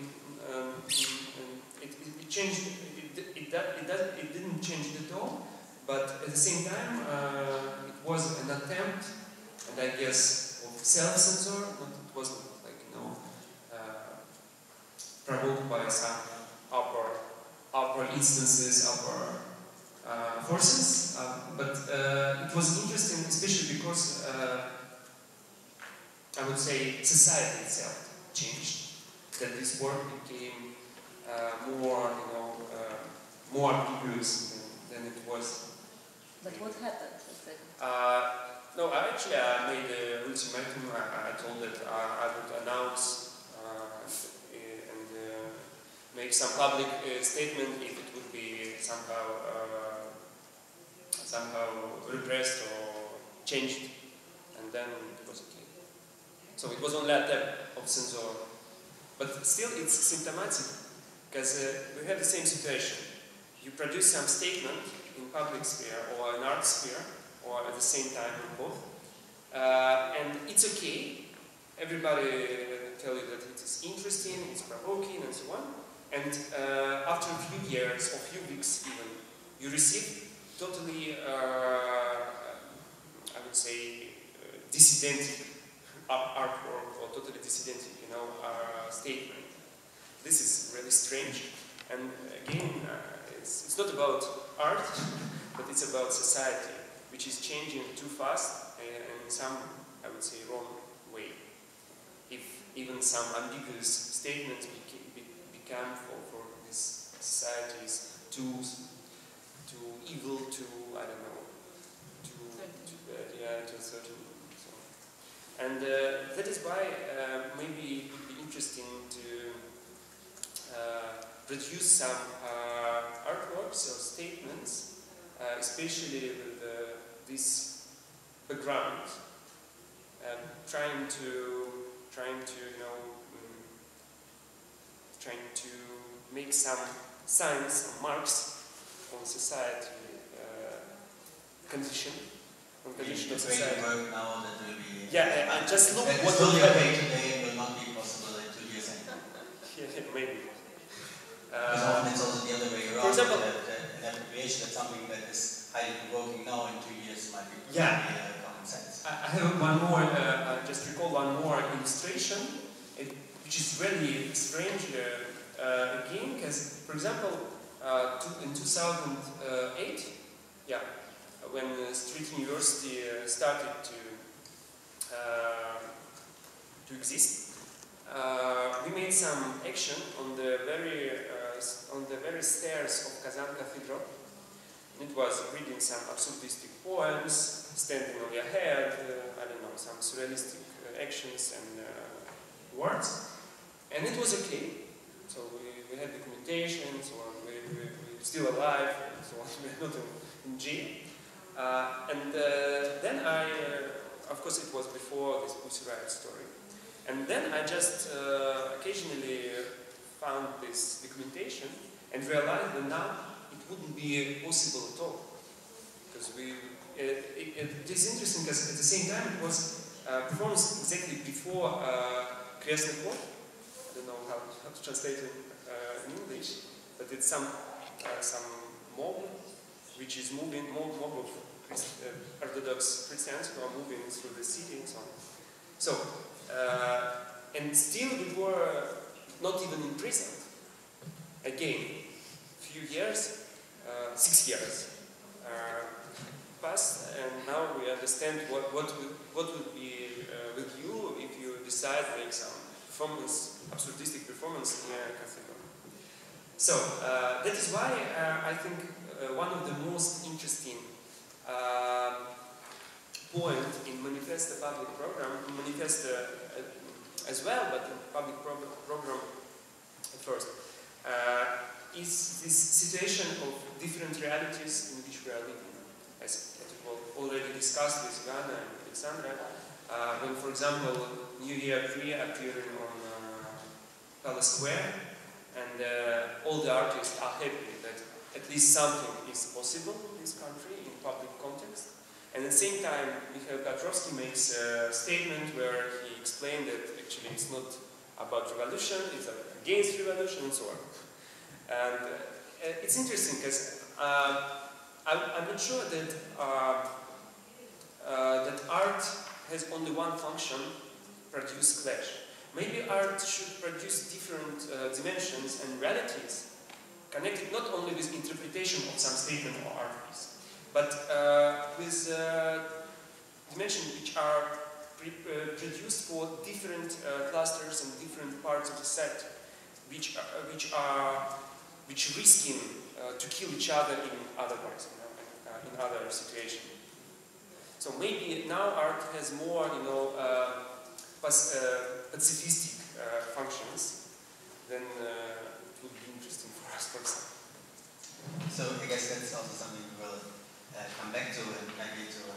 it changed. It didn't change at all, but at the same time it was an attempt, and I guess of self-censor. It wasn't like, you know, provoked by some upper instances, upper forces, but it was interesting, especially because I would say society itself changed. That this work became more, you know, more ambiguous than it was. But what happened exactly? No, I made an ultimatum. I told that I would announce and make some public statement if it would be somehow repressed or changed, and then it was okay. So it was only a attempt of censor, but still it's symptomatic because we have the same situation. You produce some statement in public sphere or in art sphere, or at the same time in both, and it's okay. Everybody tell you that it is interesting, it's provoking, and so on. And after a few years or few weeks even, you receive totally, I would say, dissident artwork or totally dissident, you know, statement. This is really strange. And again, it's not about art, but it's about society, which is changing too fast and in some, I would say, wrong way. If even some ambiguous statements become for these societies too evil, too, I don't know, to a certain. So. And that is why maybe it would be interesting to produce some artworks or statements, especially with this background, trying to make some signs or marks on society condition. On condition of society. Work now that will be. Yeah, and just look what will will be happen. okay today will not be possible in 2 years anymore. Yeah, maybe. Because often it's also the other way around. For example, an appropriation that something that is highly provoking now in 2 years might be common sense. I have one more. I just recall one more illustration, which is really strange again, because, for example, in 2008, when Street University started to exist, we made some action on the very stairs of Kazan Cathedral. And it was reading some absurdistic poems, standing on your head, I don't know, some surrealistic actions and words. And it was okay. So we had documentation, so on. We're still alive, and so on. We're not in jail. And then of course it was before this Pussy Riot story. And then I just occasionally found this documentation and realized that now it wouldn't be possible at all. Because it is interesting because at the same time it was performance exactly before Krestный ход. I don't know how to translate it in English, but it's some mob which is moving, mob of Orthodox Christians who are moving through the city and so on. So, and still we were not even imprisoned. Again, few years, 6 years passed, and now we understand what would be with you if you decide to make some performance, absurdistic performance near a cathedral. So that is why I think one of the most interesting point in Manifesta public program, Manifesta as well, but in public program at first, is this situation of different realities in which we are living. As we already discussed with Ghana and Alexandra, when, for example, New Year tree appearing on Palace Square, and all the artists are happy that at least something is possible in this country in public context. And at the same time, Mikhail Petrovsky makes a statement where he explained that actually it's not about revolution, it's against revolution and so on. And it's interesting because I'm not sure that that art has only one function, produce clash. Maybe art should produce different dimensions and realities, connected not only with interpretation of some statement or art piece, but with dimensions which are produced for different clusters and different parts of the set, which risking to kill each other in other parts, in other situations. So maybe now art has more, pacifistic functions, then it would be interesting for us, for example. So I guess that's also something we will come back to, and maybe to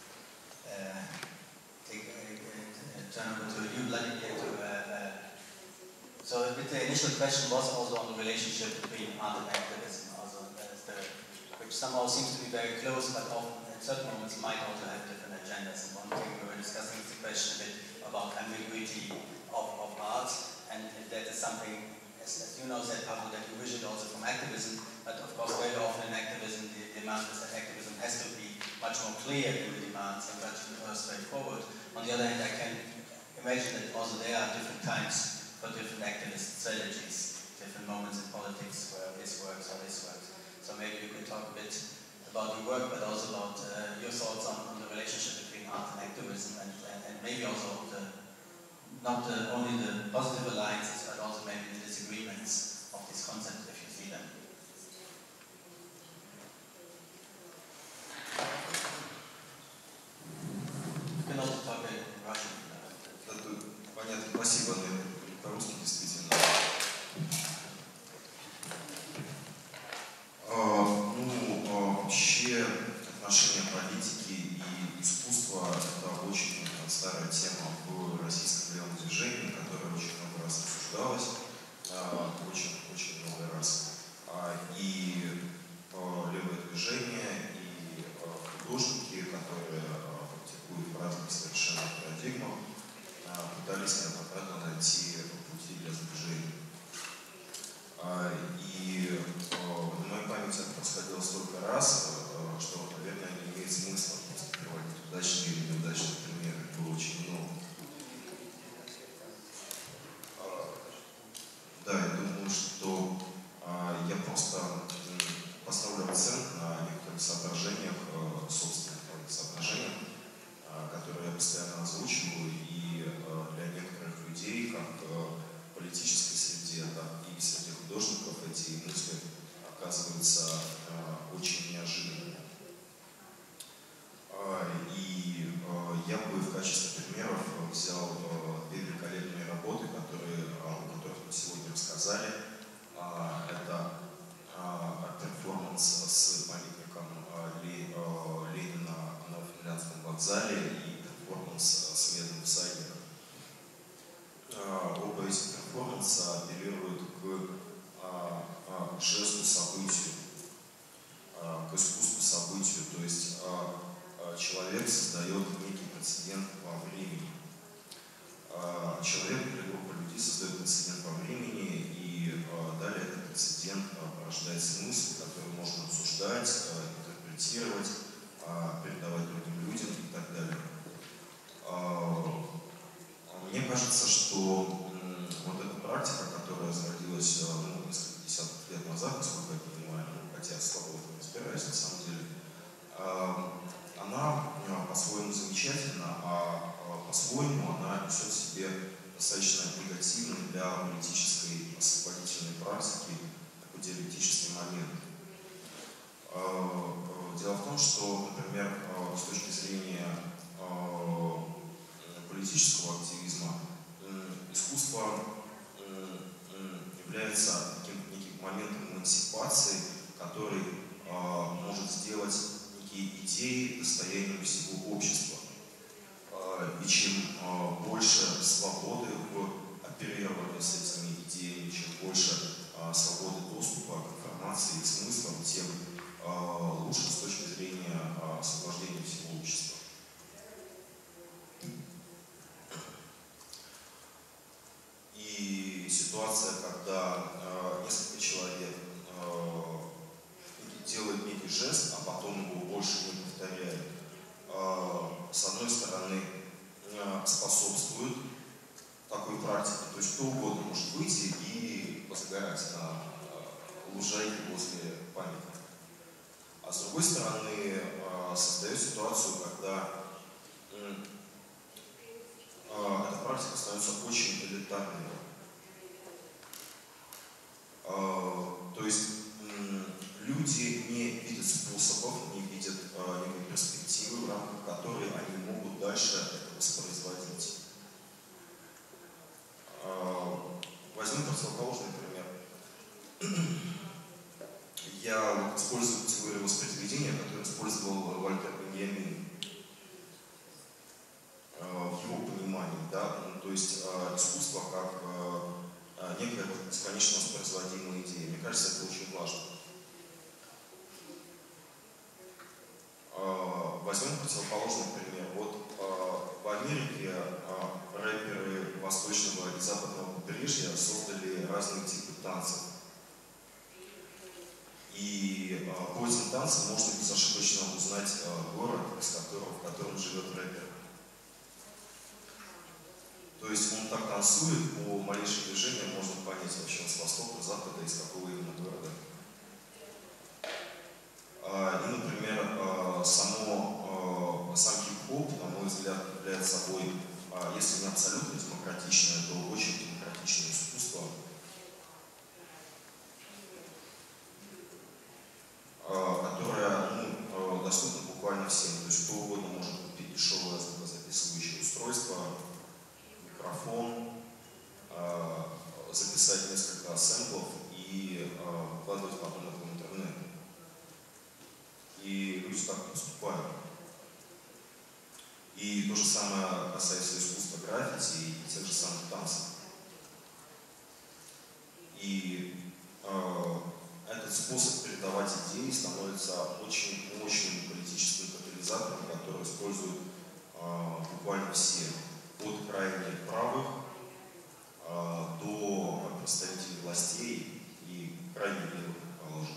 take a turn over to you, Vladimir. So the initial question was also on the relationship between art and activism, also which somehow seems to be very close, but often at certain moments might also have different agendas. And one thing we were discussing is the question a bit about ambiguity of art, and if that is something, as you know, said Pavel, that you vision also from activism, but of course very often in activism the demand is that activism has to be much more clear in the demands and much more straightforward. On the other hand, I can imagine that also there are different times for different activist strategies, different moments in politics where this works or this works. So maybe you could talk a bit about your work, but also about your thoughts on the relationship between art and activism, and maybe also not only the positive alliances, but also maybe the disagreements of this concept, if you see them. Спасибо, по-русски действительно. Вообще отношения политики и искусства — это очень старая тема в российском левом движении, которая очень много раз обсуждалась, очень много раз. И левое движение, и художники, которые практикуют в разных совершенно парадигмах, пытались неоднократно найти пути для сближения. И на моей памяти это происходило столько раз, что, наверное, не имеет смысла просто приводить удачные или неудачные примеры. Было очень много. Да, я думаю, что я просто поставлю акцент на некоторых соображениях, собственных соображениях, которые я постоянно озвучиваю, и для некоторых людей, как в политической среде, так и среди художников, эти мысли оказываются очень неожиданными. И я бы в качестве примеров взял две великолепные работы, о которых мы сегодня рассказали. Это перформанс с памятником Ленина на Финляндском вокзале и перформанс с медным всадником. Оба эти перформанса апеллируют к жесту, событию, к искусству, событию. То есть человек создает некий прецедент во времени. Человек или группа людей создает прецедент во времени, и далее этот прецедент порождает смысл, который можно обсуждать, интерпретировать, передавать другим людям и так далее. Мне кажется, что вот эта практика, которая зародилась несколько десятков лет назад, насколько я понимаю, хотя слабо в этом разбираюсь на самом деле, она по-своему замечательна, а по-своему она несет в себе достаточно негативный для политической освободительной практики такой диалектический момент. Дело в том, что, например, с точки зрения политического активизма, искусство является неким моментом эмансипации, который может сделать некие идеи достоянием всего общества. И чем больше свободы в оперировании с этими идеями, чем больше свободы доступа к информации и к смыслам, тем лучше с точки зрения освобождения всего общества. И ситуация, когда несколько человек делают некий жест, а потом его больше не повторяют, с одной стороны, способствует такой практике. То есть кто угодно может выйти и позагорать на лужайке возле памятника. А с другой стороны, создает ситуацию, когда эта практика становится очень элитарной. То есть люди не видят способов, не видят некой перспективы, в рамках которой они могут дальше это воспроизводить. Возьмем противоположный пример. Я использую теорию воспроизведения, которую использовал Вальтер Беньямин в его понимании. Да? То есть искусство как некая бесконечно воспроизводимая идея. Мне кажется, это очень важно. Возьмем противоположный пример. Вот в Америке рэперы восточного и западного побережья создали разные типы танцев. И по этим танцам можно безошибочно узнать город, в котором живет рэпер. То есть он так танцует, по малейшему движению можно понять вообще с востока, с запада, из какого именно города. И, например, сам хип-хоп, на мой взгляд, является собой, если не абсолютно демократичное, то очень демократичное искусство, которое доступно буквально всем. То есть кто угодно может купить дешевое звукозаписывающее устройство, микрофон, записать несколько сэмплов и выкладывать потом это в интернет. И люди так поступают. И то же самое касается искусства граффити и тех же самых танцев. И этот способ передавать идеи становится очень мощным политическим катализатором, который используют буквально все, от крайне правых до представителей властей и крайне левых, положим.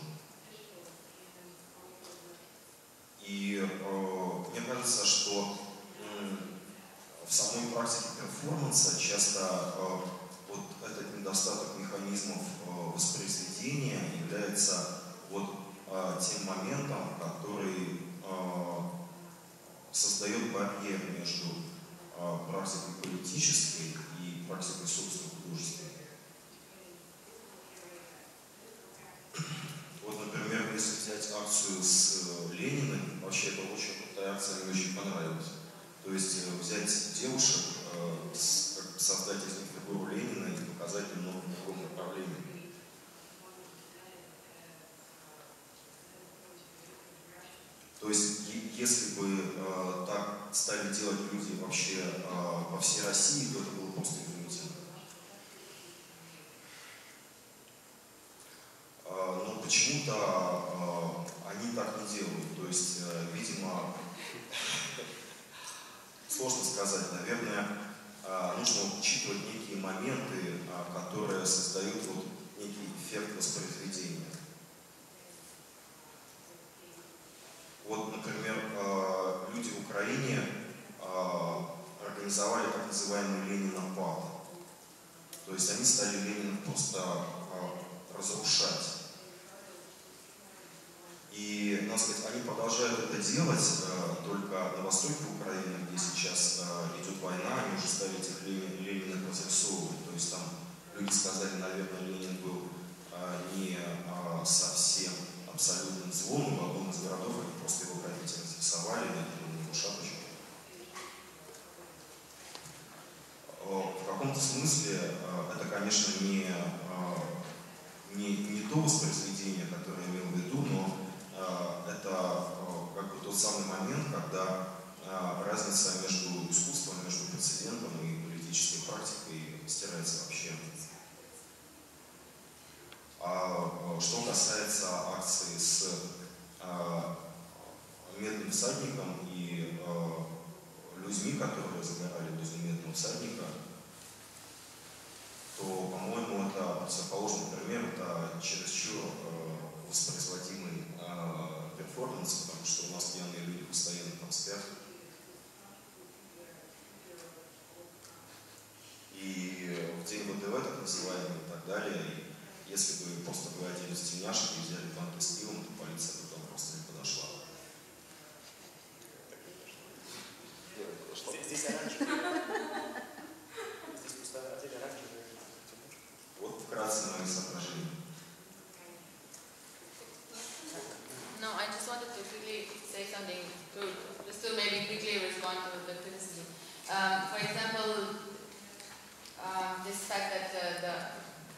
И мне кажется, что в самой практике перформанса часто вот этот недостаток механизмов воспроизведения является вот тем моментом, который создает барьер между практикой политической и практикой собственной художественной. Вот, например, если взять акцию с Лениным, вообще это очень крутая акция, мне очень понравилась. То есть взять девушек, создать из них фигуру Ленина и показать немного в другом направлении. То есть, если бы так стали делать люди вообще по всей России, то это было просто изумительно. Но почему-то они так не делают. То есть, видимо, сложно сказать. Наверное, нужно учитывать некие моменты, которые создают вот некий эффект воспроизведения. Вот, например, люди в Украине организовали так называемый Ленинопад. То есть они стали Ленина просто разрушать. И, надо сказать, они продолжают это делать, только на востоке Украины, где сейчас идет война, они уже стали этих Ленина разрисовывать. То есть там люди сказали, наверное, Ленин был не совсем абсолютным злом, в одном из городов они просто его граффити разрисовали, надели на него шапочку. В каком-то смысле это, конечно, не то воспроизведение, которое я имел в виду, но это как бы тот самый момент, когда разница между искусством, между прецедентом и политической практикой стирается вообще. А что касается акции с медным всадником и людьми, которые загорали возле медного всадника, то, по-моему, это противоположный пример, это чересчур воспроизводимый перформанс, потому что у нас пьяные люди постоянно там спят. И в день ВДВ, так называемый, и так далее, и если бы просто вы оделись в тельняшки и взяли банки с пивом, то полиция бы там просто не подошла. Здесь оранжевый. Здесь пустая отель оранжевый. Вот вкратце мои соображения. No, I just wanted to quickly say something just to maybe quickly respond to the criticism. For example, this fact that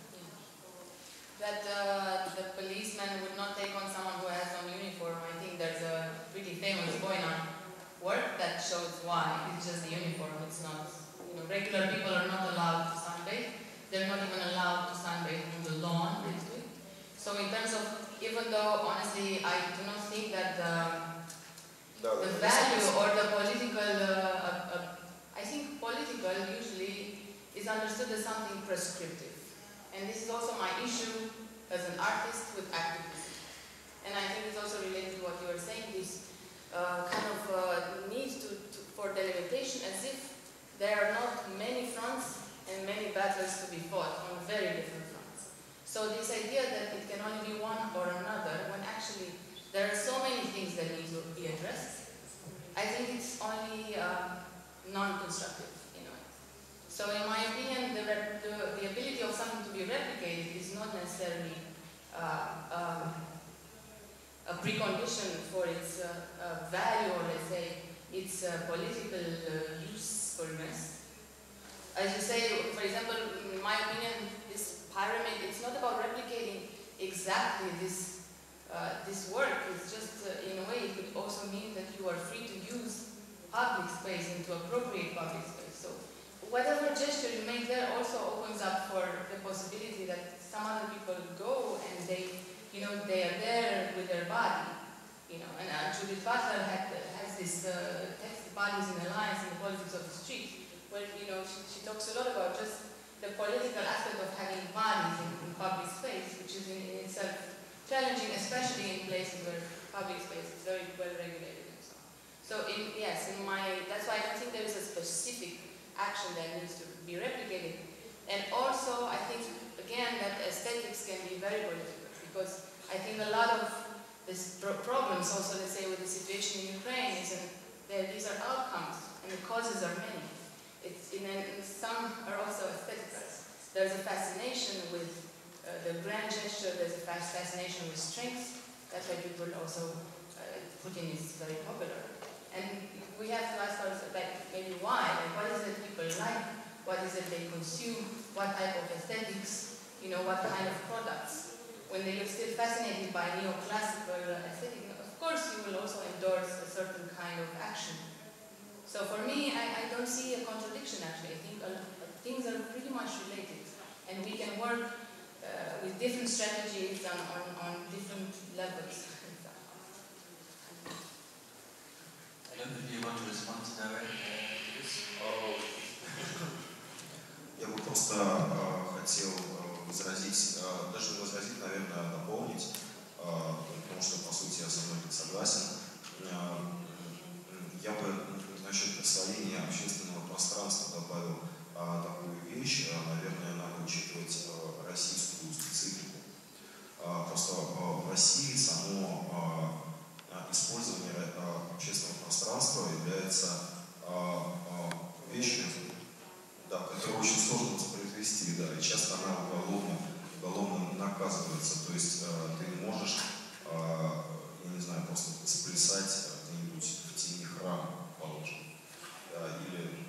the policeman would not take on someone who has no uniform. I think there's a pretty famous Boyna work that shows why. It's just the uniform. It's not, regular people are not allowed to sunbathe. They're not even allowed to sunbathe on the lawn, basically. So in terms of, even though honestly I do not think that the value or the political, I think political usually is understood as something prescriptive. And this is also my issue as an artist with activism. And I think it's also related to what you were saying, this kind of need for delimitation, as if there are not many fronts and many battles to be fought on very different fronts. So this idea that it can only be one or another, when actually there are so many things that need to be addressed, I think it's only non-constructive. So in my opinion, the ability of something to be replicated is not necessarily a precondition for its value, or let's say its political usefulness. As you say, for example, in my space and to appropriate public space. So whatever gesture you make there also opens up for the possibility that some other people go and they, you know, they are there with their body, you know. And Judith Butler has this text, Bodies in Alliance in the Politics of the Street, where, you know, she talks a lot about just the political aspect of having bodies in public space, which is in itself challenging, especially in places where public space is very well regulated and so on. So that's why I don't think there is a specific action that needs to be replicated. And also, I think, again, that aesthetics can be very political, because I think a lot of these problems also, let's say, with the situation in Ukraine is that these are outcomes, and the causes are many. Some are also aesthetical. There's a fascination with the grand gesture, there's a fascination with strength. That's why people also, Putin is very popular. And we have to ask ourselves, like, maybe why? Like, what is it people like? What is it they consume? What type of aesthetics? You know, what kind of products? When they are still fascinated by neoclassical aesthetic, of course you will also endorse a certain kind of action. So for me, I don't see a contradiction actually. I think things are pretty much related. And we can work with different strategies on different levels. I don't know if you want to respond to that. Я бы просто хотел возразить, даже не возразить, наверное, дополнить, потому что, по сути, я со мной согласен. Я бы насчет присвоения общественного пространства добавил такую вещь. Наверное, надо учитывать российскую специфику. Просто в России само использование общественного пространства является вещью, да, которую очень сложно воспроизвести, да, и часто она уголовно наказывается. То есть ты не можешь, я не знаю, просто сплясать где-нибудь в тени храма, положим, да, или...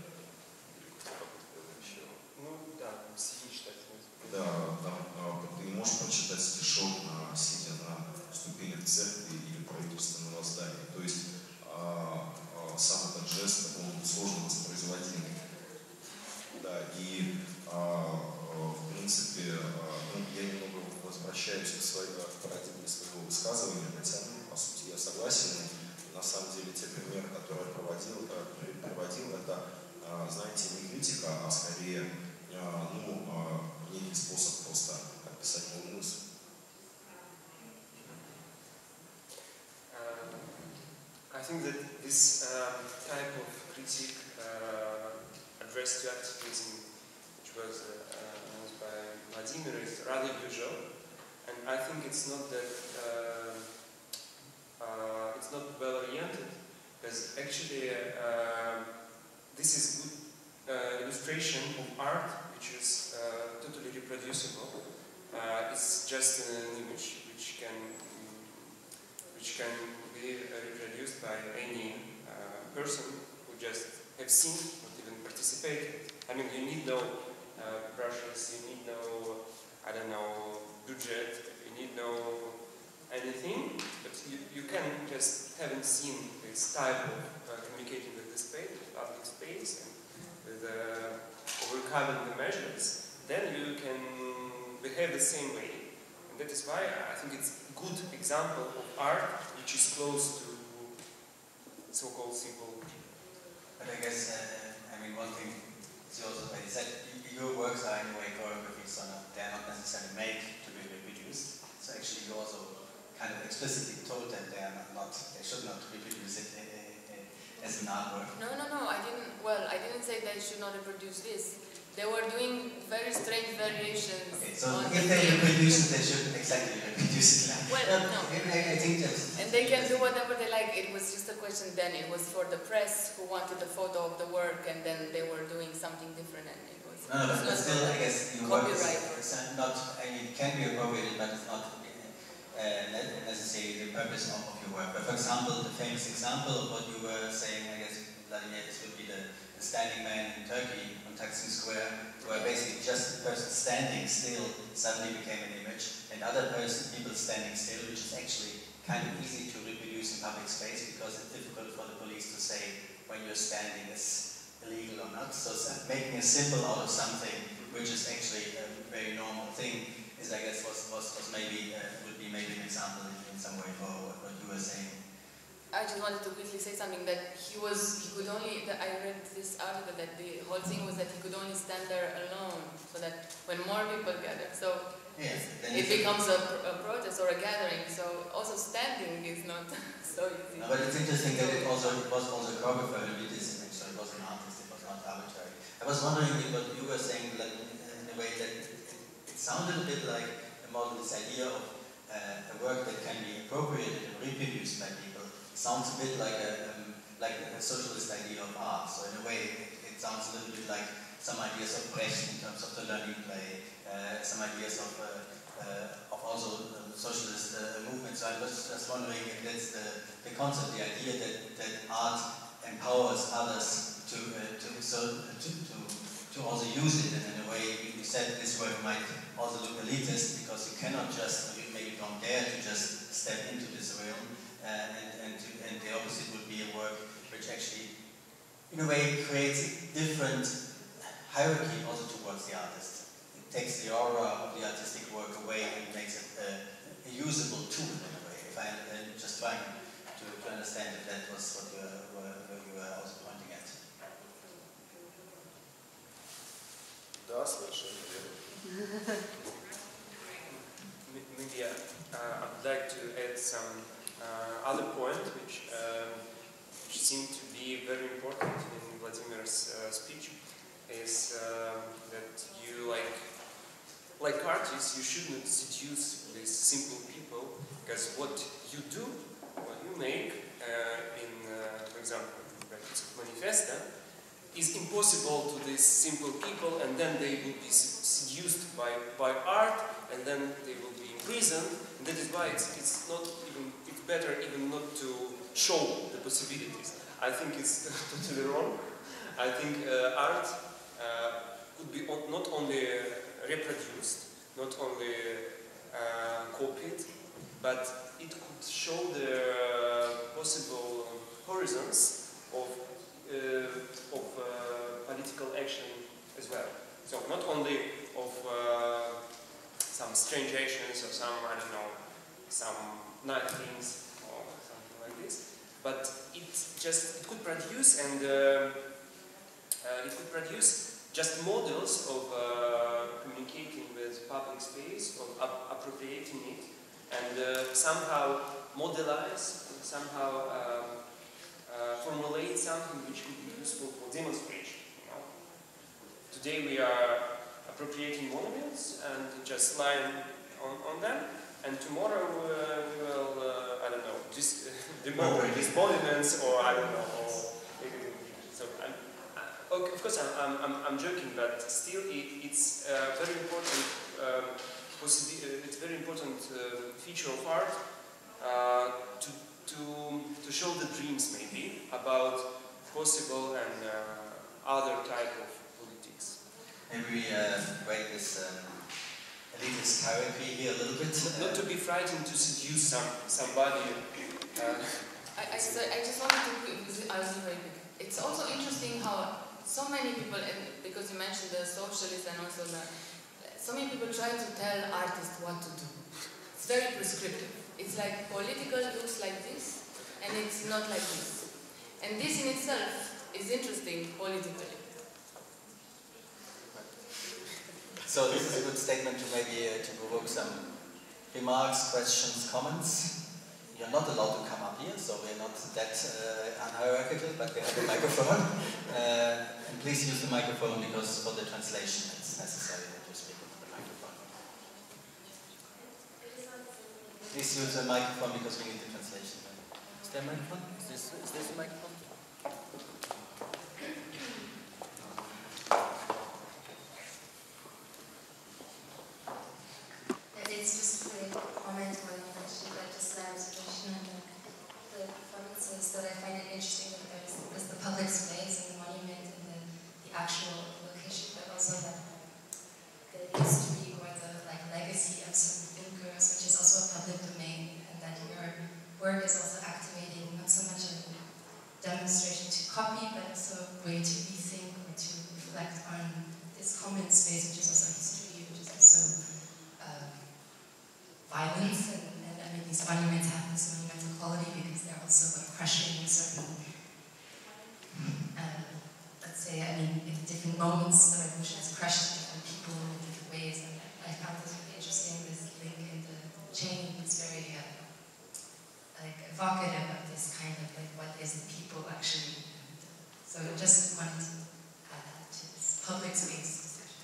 Да, там, ты не можешь прочитать стишок, сидя на ступенях церкви или правительственного здания. То есть сам этот жест, он сложно воспроизводим. Да, и в принципе, я немного возвращаюсь к парадигме своего высказывания, хотя, по сути, я согласен. На самом деле, те примеры, которые я приводил, это, знаете, не критика, а скорее, некий способ просто описать мою мысль. I think that this type of critique addressed to activism, which was announced by Vladimir, is rather usual, and I think it's not that it's not well oriented, because actually this is good illustration of art, which is totally reproducible. It's just an image which can be reproduced by any person who just have seen, not even participated. I mean, you need no brushes, you need no, I don't know, budget, you need no anything, but you can just haven't seen this type of communicating with the space, with public space, and with overcoming the measures, then you can behave the same way. And that is why I think it's a good example of art which is close to so-called simple. But I guess, I mean, one thing is also that is that your works are in a way choreographies, so they're not necessarily made to be reproduced. So actually you also kind of explicitly told that they should not reproduce it as an artwork. No, I didn't. Well, I didn't say they should not reproduce this. They were doing very strange variations. Okay, so if they reproduce it, they should exactly reproduce it. Well, no. I think that's... And they can do whatever they like. It was just a question then. It was for the press who wanted a photo of the work, and then they were doing something different, and it was... No, but still, I guess your work is not... I mean, it can be appropriated, but it's not necessarily the purpose of your work. But for example, the famous example of what you were saying, I guess, Vladimir, this would be the standing man in Turkey on Taksim Square, where basically just the person standing still suddenly became an image, and other people standing still, which is actually kind of easy to reproduce in public space because it's difficult for the police to say when you're standing is illegal or not. So making a symbol out of something which is actually a very normal thing is, I guess, was maybe would be maybe an example in some way for what you were saying. I just wanted to quickly say something that he could only, I read this article that the whole thing was that he could only stand there alone, so that when more people gather, so yes, it becomes a protest or a gathering, so also standing is not so easy. No, but it's interesting that it was also a choreographer who did this, so it was an artist, it was not arbitrary. I was wondering what you were saying, like, in a way that it sounded a bit like a model, this idea of a work that can be appropriated and reproduced by people. It sounds a bit like a socialist idea of art. So in a way, it sounds a little bit like some ideas of Brecht in terms of the learning play, some ideas of also socialist movements. So I was just wondering if that's the concept, the idea that art empowers others to also use it, and in a way, you said this work might also look elitist because you cannot just, or you maybe don't dare to just step into this realm, and the opposite would be a work which actually, in a way, creates a different hierarchy also towards the artist. It takes the aura of the artistic work away and makes it a usable tool in a way. If I'm just trying to understand if that was what you were also pointing at. Да, совершенно верно. Maybe I would like to add some other point which seemed to be very important in Vladimir's speech, is that you, like artists, you shouldn't seduce these simple people, because what you do, what you make for example, Manifesta, is impossible to these simple people, and then they will be seduced by art, and then they will be imprisoned. And that is why it's better even not to show the possibilities. I think it's totally wrong. I think art could be not only reproduced, not only copied, but it could show the possible horizons of political action as well. So not only of some strange actions or some, I don't know, some nice things or something like this, but it could produce and it could produce just models of communicating with public space, of appropriating it, and somehow modelize, somehow formulate something which would be useful for demonstration. You know? Today we are appropriating monuments and just lying on them, and tomorrow we will, I don't know, just demolish these monuments, or I don't know, or so. Of course, I'm joking, but still, it's very important. It's very important feature of art to show the dreams, maybe, about possible and other type of politics. Maybe we break this elitist hierarchy here a little bit. Not to be frightened to seduce somebody. I just wanted to argue very quick. It's also interesting how so many people, and because you mentioned the socialists and also so many people try to tell artists what to do. It's very prescriptive. It's like political looks like this, and it's not like this. And this in itself is interesting politically. So this is a good statement to maybe to provoke some remarks, questions, comments. You're not allowed to come up here, so we're not that unhierarchical, but we have a microphone. And please use the microphone because for the translation it's necessary that you speak into the microphone. Please use the microphone because we need the translation. Is there a microphone? Is this a microphone? It's just a comment when you mentioned about the slam situation and the performances, that I find it interesting that there's the public space and the monument and the actual location, but also that there needs to be quite a legacy of some thinkers, which is also a public domain, and that your work is also activating not so much a yeah, I mean, in different moments, the revolution has crushed different people in different ways, and I found this really interesting, this link in the chain is very like evocative of this kind of like what is the people actually. So I just wanted to add that to this public space discussion.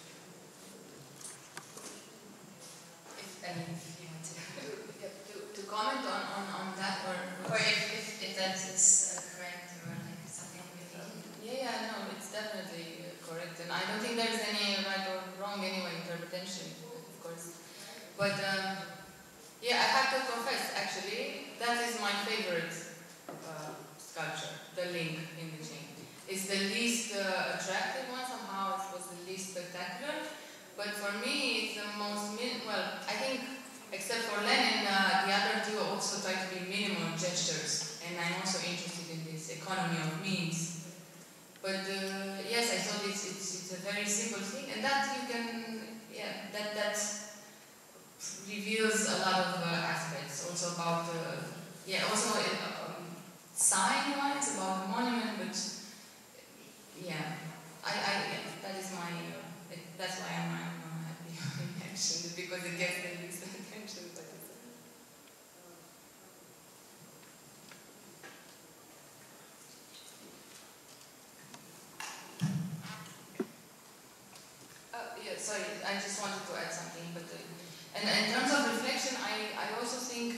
If you want to comment on that, or if that is correct or like something we think. Yeah, no, it's definitely correct, and I don't think there's any right or wrong anyway interpretation, of course. But yeah, I have to confess, actually, that is my favorite sculpture, the link in the chain. It's the least attractive one, somehow it was the least spectacular, but for me it's the most, well, I think, except for Lenin, the other two also try to be minimal gestures, and I'm also interested in this economy of means. But yes, I thought it's a very simple thing, and that you can, yeah, that reveals a lot of aspects, also about, yeah, also sign-wise about the monument, but yeah, yeah, that is my, that's why I'm happy you mentioned it, because it gets the least attention. But yeah, sorry, I just wanted to add something, but and in terms of reflection, I also think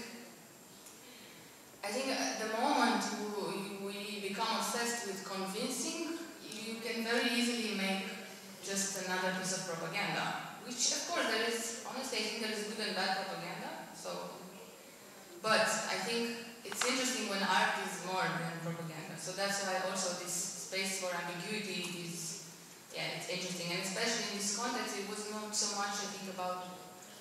the moment we become obsessed with convincing, you can very easily make just another piece of propaganda, which of course there is, honestly, I think there is good and bad propaganda, so, but I think it's interesting when art is more than propaganda, so that's why also this space for ambiguity is, yeah, it's interesting, and especially in this context, it was not so much, I think, about,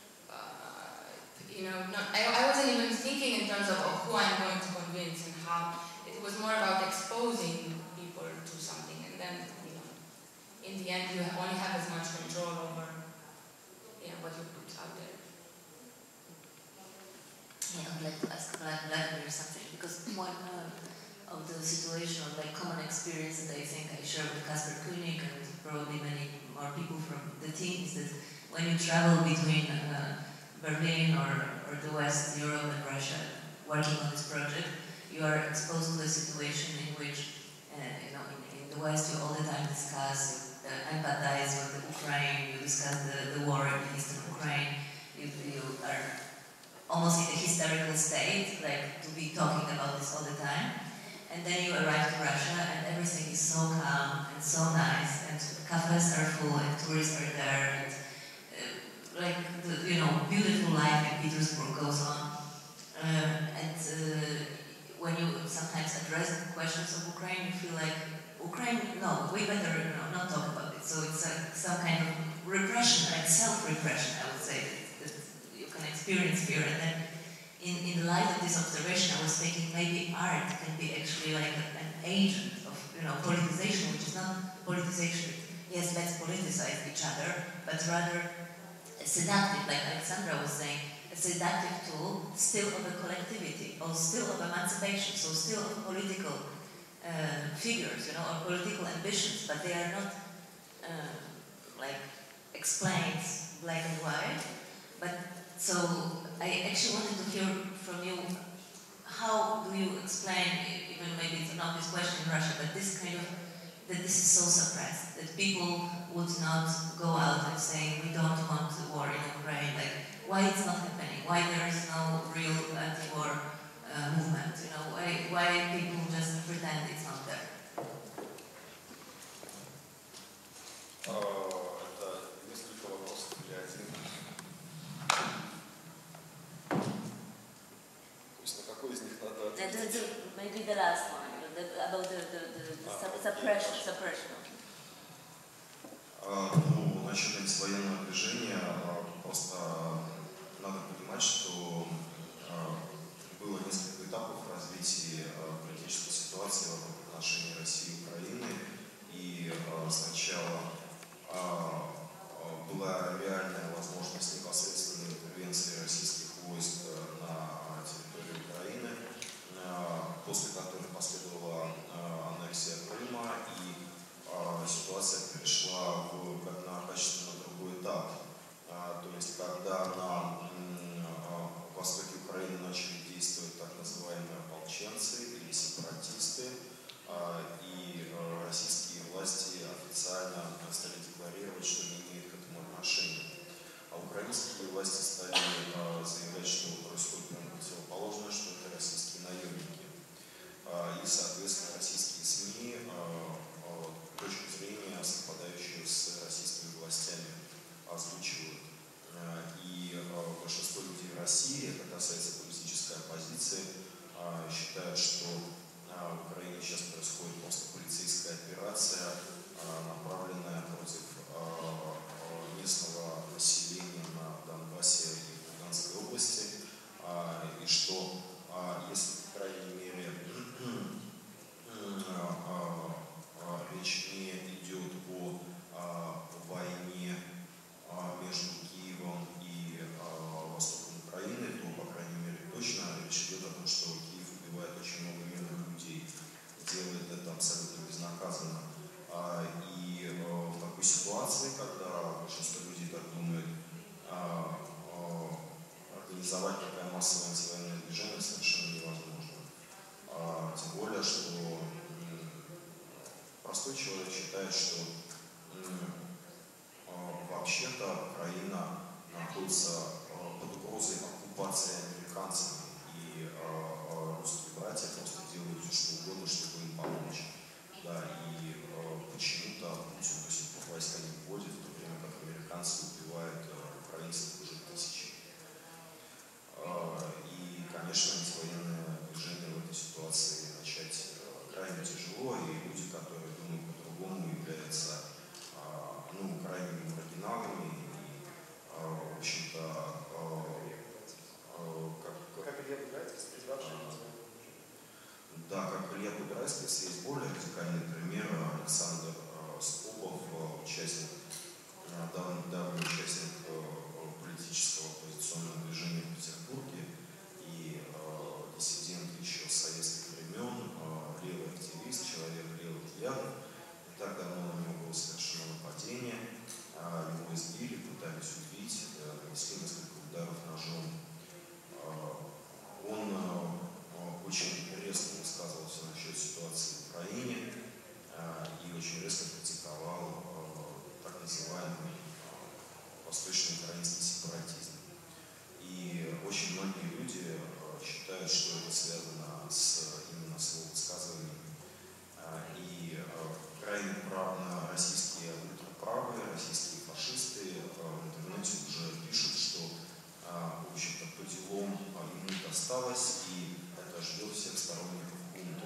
you know, I wasn't even thinking in terms of who I'm going to convince and how. It was more about exposing people to something, and then, you know, in the end, you only have as much control over, yeah, what you put out there. Yeah, I would like to ask Vladimir something, because one of the situation, like common experience that I think I share with Kasper Koenig and probably many more people from the team is that when you travel between Berlin or the West, Europe and Russia, working on this project, you are exposed to a situation in which, you know, in the West you all the time discuss, you empathize with the Ukraine, you discuss the war in the eastern Ukraine, you are almost in a hysterical state, like to be talking about this all the time. And then you arrive to Russia and everything is so calm and so nice, and cafes are full and tourists are there, and like the, you know, beautiful life in Petersburg goes on. When you sometimes address the questions of Ukraine, you feel like Ukraine, no, we better, you know, not talk about it. So it's some kind of repression, like self-repression, I would say, that you can experience here. And then in the light of this observation, I was thinking maybe art can be actually like an agent of, you know, politicization, which is not politicization. Yes, let's politicize each other, but rather a seductive, like Alexandra was saying, a seductive tool, still of a collectivity, or still of emancipation, so still of political figures, you know, or political ambitions, but they are not like explained black and white. But so I actually wanted to hear from you, how do you explain, even maybe it's an obvious question in Russia, but this kind of, that this is so suppressed, that people would not go out and say, we don't want war in Ukraine, like, why it's not happening, why there is no real anti-war movement, you know, why people just pretend it's not there? Это несколько вопросов или один. То есть на какой из них надо ответить? Maybe the last one, about the suppression. Ну, насчет антивоенного движения, просто надо понимать, что было несколько этапов в развитии политической ситуации в отношении России и Украины. И сначала была реальная возможность непосредственной интервенции российских войск на территории Украины, после которой последовала аннексия Крыма и ситуация есть когда на востоке Украины начали действовать так называемые ополченцы или сепаратисты, и российские власти официально стали декларировать, что не имеют к этому отношения. А украинские власти стали заявлять, что происходит противоположное, что это российские наемники. И, соответственно, российские СМИ точку зрения, совпадающую с российскими властями, озвучивают. И большинство людей в России, это касается политической оппозиции, считают, что в Украине сейчас происходит просто полицейская операция, направленная против местного населения на Донбассе и в Луганской области, и что если, по крайней мере, речь не идет о войне между Киевом и востоком Украины, то, по крайней мере, точно речь идет о том, что Киев убивает очень много мирных людей, делает это абсолютно безнаказанно. И в такой ситуации, когда большинство людей так думает, организовать такое массовое антивоенное движение совершенно невозможно. Тем более, что простой человек считает, что вообще-то Украина находится под угрозой оккупации американцами, и русские братья просто делают все, что угодно, чтобы им помочь. Да, и почему-то Путин до сих пор войска не вводит, в то время как американцы убивают украинцев уже тысячи. И, конечно, антивоенное движение в этой ситуации начать крайне тяжело, и люди, которые думают по-другому, являются крайними маргиналами и, в общем-то, как Илья Будрайский, призвавший да, как Илья Будрайский, есть более радикальный пример. Александр Скобов, давний участник политического оппозиционного движения в Петербурге и диссидент еще с советских времен, левый активист, человек левых взглядов. Не так давно на него было совершено нападение, его избили, пытались убить, нанесли несколько ударов ножом. Он очень резко высказывался насчет ситуации в Украине и очень резко критиковал так называемый восточно-украинский сепаратизм. И очень многие люди считают, что это связано именно с его высказываниями. И крайне российские ультраправые, российские фашисты в интернете уже пишут, что, в общем-то, по делам ему досталось, и это ждет всех сторонников хунты.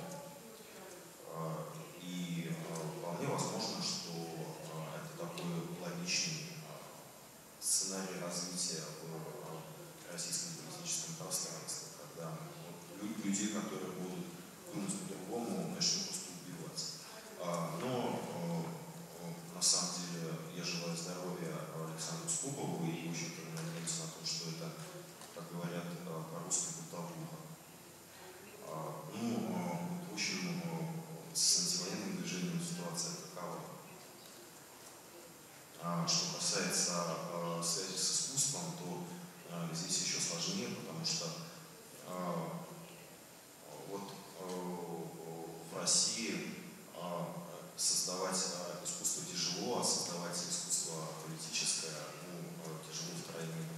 И вполне возможно, что это такой логичный сценарий развития в российском политическом пространстве, когда людей, которые будут думать по-другому, начнут просто убивать. Но на самом деле я желаю здоровья Александру Скобову и очень надеюсь на то, что это, как говорят по-русски, бытовуха. В общем, с антивоенным движением ситуация такова. Что касается связи с искусством, то здесь еще сложнее, потому что в России создавать искусство тяжело, а создавать искусство политическое тяжело втройне.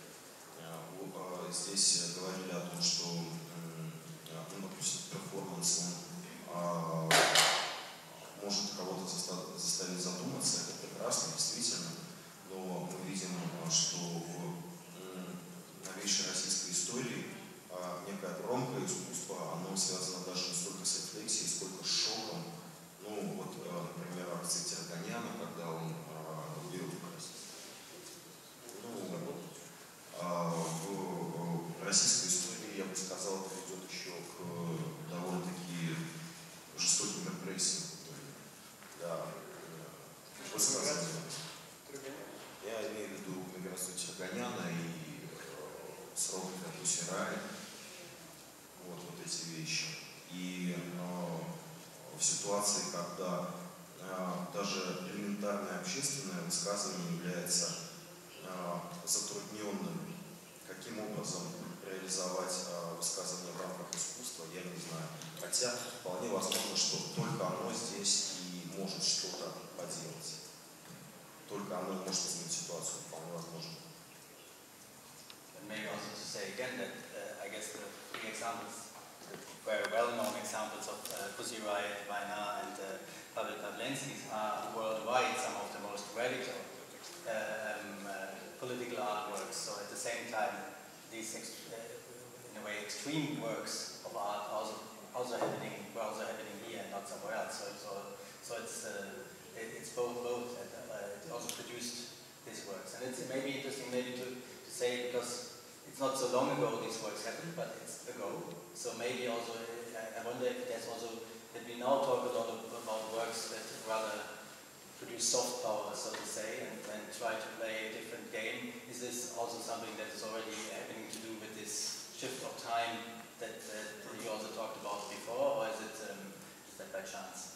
Здесь говорили о том, что, допустим, перформанс может кого-то заставить задуматься, это прекрасно, действительно, но мы видим, что в новейшей российской истории некое громкое искусство, оно связано даже не столько с рефлексией, сколько с шоком. Например, акция Терганяна, когда он убил в российской истории, я бы сказал, приведет еще к довольно-таки жестоким репрессиям. Да, я имею в виду миграцию Терганяна и срок для Пусирай, вот эти вещи. И в ситуации, когда даже элементарное общественное высказывание является затрудненным. Каким образом реализовать высказывание в рамках искусства, я не знаю. Хотя вполне возможно, что только оно здесь и может что-то поделать. Только оно может изменить ситуацию, вполне возможно. And maybe also to say again that I guess the three examples, the very well-known examples of Pussy Riot, Vajna, and Pavel Arseniev are worldwide some of the most radical political artworks. So at the same time, these in a way extreme works of art also happening here and not somewhere else. So it's both. It also produced these works, and it's maybe interesting to say, because it's not so long ago these works happened, but it's ago. So maybe also I wonder if there's also that we now talk a lot about works that rather produce soft power, so to say, and try to play a different game. Is this also something that is already having to do with this shift of time that you also talked about before, or is that by chance?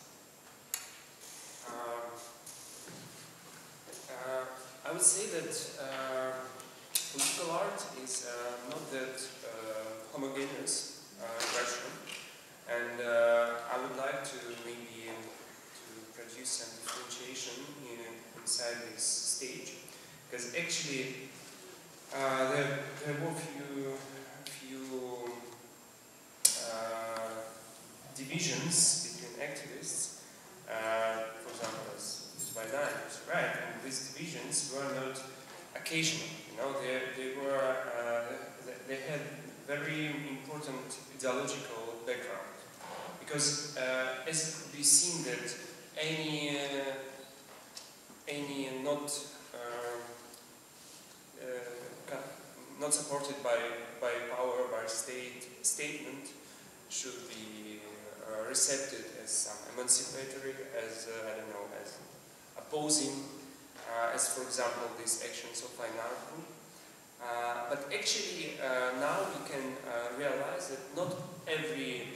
I would say that political art is not that homogeneous in Russia, and I would like to maybe produce some differentiation inside this stage, because actually there were few divisions between activists, for example, as Vladimir was right, and these divisions were not occasional. You know, they had very important ideological background, because as it could be seen that any not supported by power, by statement should be received as some emancipatory, as I don't know, as opposing, as for example these actions of Vladimir. But actually now we can realize that not every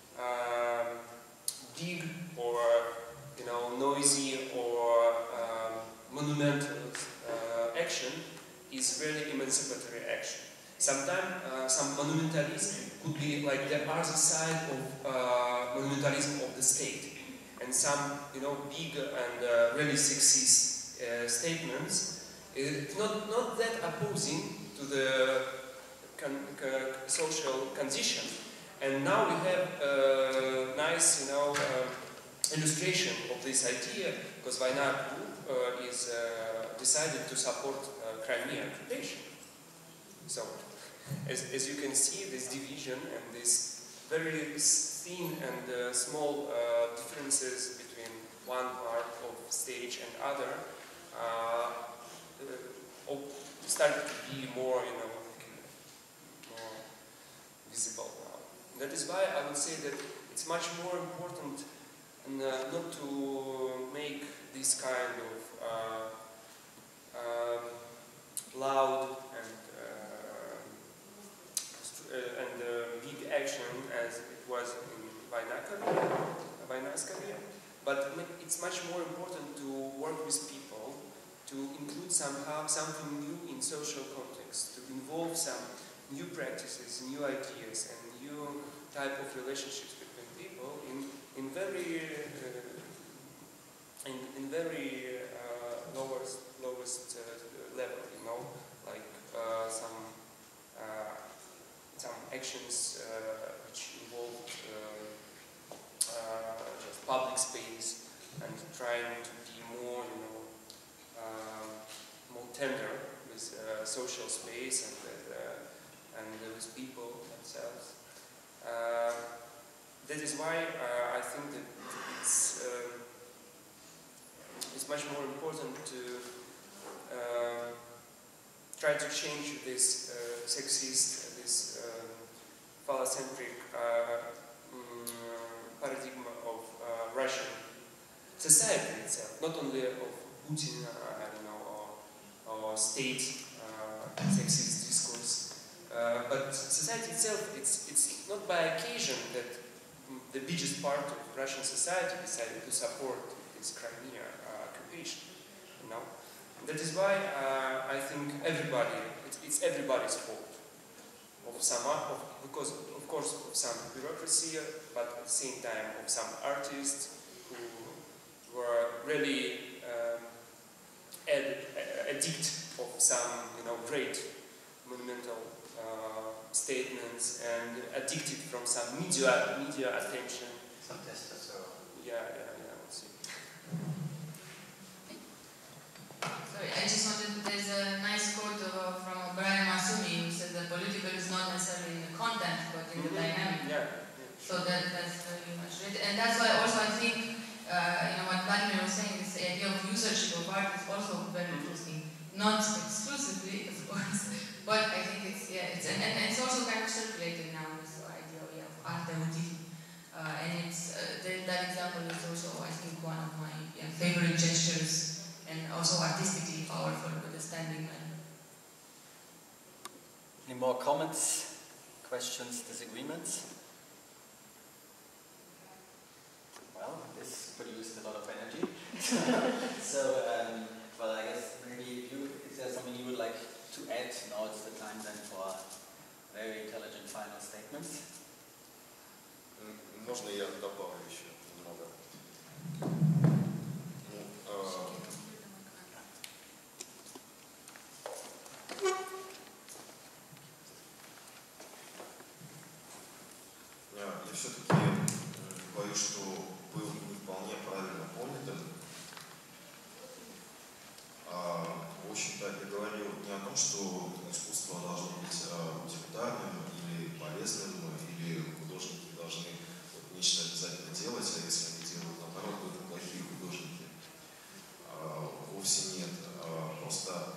big or noisy or monumental action is really emancipatory action. Sometimes some monumentalism could be like the other side of monumentalism of the state, and some big and really sexist statements. It's not that opposing to the social condition. And now we have a nice, illustration of this idea, because Vajna group is decided to support Crimea occupation. So, as you can see, this division and this very thin and small differences between one part of stage and other started to be more, more visible now. That is why I would say that it's much more important not to make this kind of loud and big action as it was in Vajna's career, but it's much more important to work with people, to include somehow something new in social context, to involve some new practices, new ideas, and new type of relationships between people in very lowest level, like some actions which involve just public space and trying to be more, more tender with social space and with people themselves. That is why I think that it's much more important to try to change this sexist, this phallocentric paradigm of Russian society itself, not only of Putin, or state sexist discourse, but society itself. It's not by occasion that the biggest part of Russian society decided to support this Crimea occupation. That is why I think it's everybody's fault. Of some because of course of some bureaucracy, but at the same time of some artists who were really addict of some great monumental statements and addicted from some media attention. Some testosterone. Yeah, we'll see. Sorry, I just wanted, there's a nice quote from Brian Masumi who says that political is not necessarily in the content but in the dynamic. Yeah. So that's very much it. And that's why also I think, what Vladimir was saying, this idea of usership of art is also very interesting. Not exclusively, of course, but I think it's also kind of circulating now, this idea of art erotism. And it's, that example is also, I think, one of my favorite gestures and also artistically powerful with the standing man. Any more comments, questions, disagreements? Well, this produced a lot of energy. So, well, I guess maybe is there something you would like to add? Now it's the time then for very intelligent final statements. Можно я добавлю еще немного? Я все-таки боюсь, что был не вполне правильно понятым. В общем-то, я говорил не о том, что искусство должно быть утилитарным или полезным, или художники должны нечто обязательно делать, а если они делают наоборот, то это плохие художники. Вовсе нет. Просто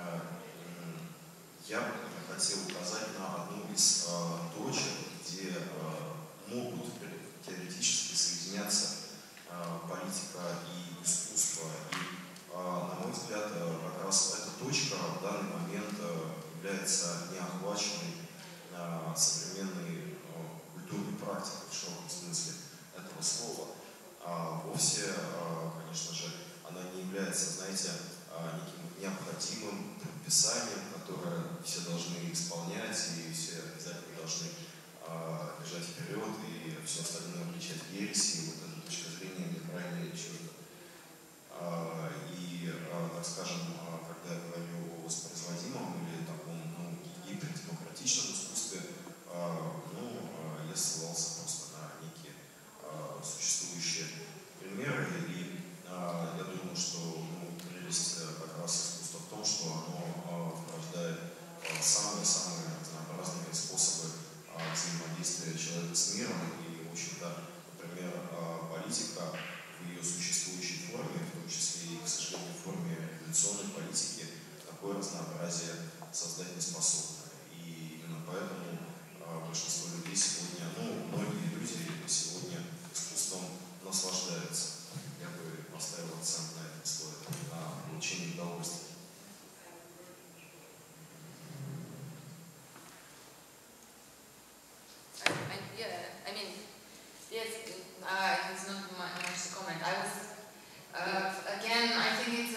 я хотел указать на одну из точек, где могут теоретически соединяться политика и искусство. И, на мой взгляд, как раз эта точка в данный момент является неохваченной современной культурной практикой в широком смысле этого слова. Вовсе, конечно же, она не является, знаете, неким необходимым предписанием, которое все должны исполнять и все обязательно должны бежать вперед и все остальное обличать в ереси. И вот эта точка зрения мне крайне чужда. И, так скажем, когда я говорю о воспроизводимом или таком гипердемократичном искусстве, я ссылался просто на некие существующие примеры. И я думаю, что прелесть как раз искусства в том, что оно порождает самые-самые разнообразные способы взаимодействия человека с миром. И, в общем-то, например, политика в ее существующей форме, в том числе и, к сожалению, в форме революционной политики, такое разнообразие создать не способно. И именно поэтому большинство людей сегодня, многие люди сегодня искусством наслаждаются. Я бы поставил акцент на этом слове, на получении удовольствия. It's not much to comment. I was again. I think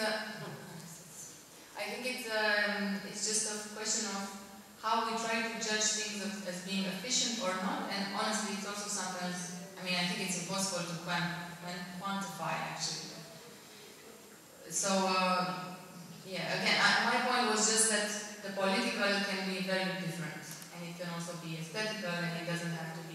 it's just a question of how we try to judge things as being efficient or not. And honestly, it's also sometimes. I think it's impossible to quantify actually. So again, my point was just that the political can be very different, and it can also be aesthetical, and it doesn't have to be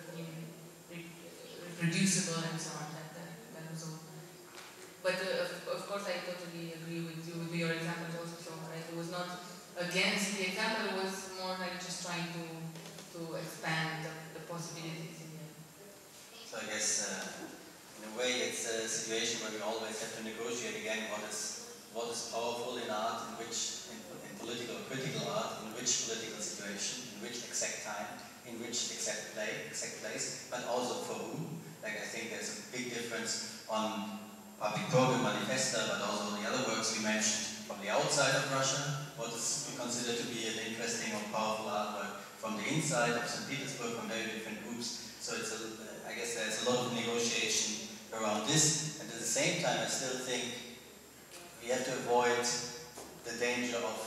reproducible and so on. That was all. But of course, I totally agree with you with your examples also. So it was not against the example; it was more like just trying to expand the possibilities. So I guess in a way it's a situation where we always have to negotiate again what is powerful in art, in political critical art, in which political situation, in which exact time, in which exact place, but also for whom. Like I think there's a big difference on public program, Manifesta, but also the other works we mentioned from the outside of Russia, what is considered to be an interesting or powerful artwork from the inside of St. Petersburg, from very different groups. So it's I guess there's a lot of negotiation around this, and at the same time I still think we have to avoid the danger of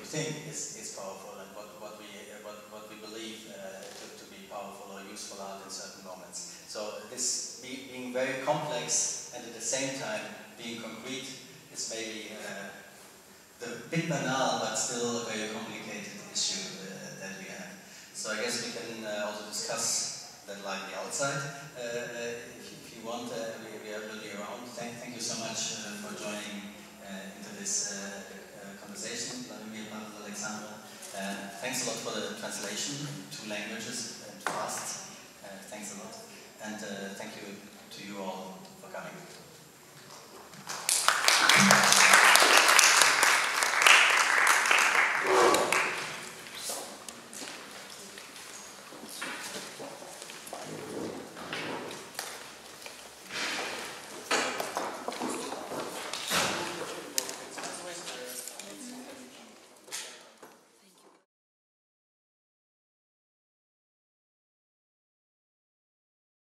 think is powerful, and what we believe to be powerful or useful art in certain moments. So this being very complex and at the same time being concrete is maybe the bit banal but still a very complicated issue that we have. So I guess we can also discuss that like the outside if you want. We will be around. Thank you so much for joining into this conversation, Vladimir, Pavel, Alexandra. Thanks a lot for the translation in 2 languages and fast. Thanks a lot. And thank you to you all for coming.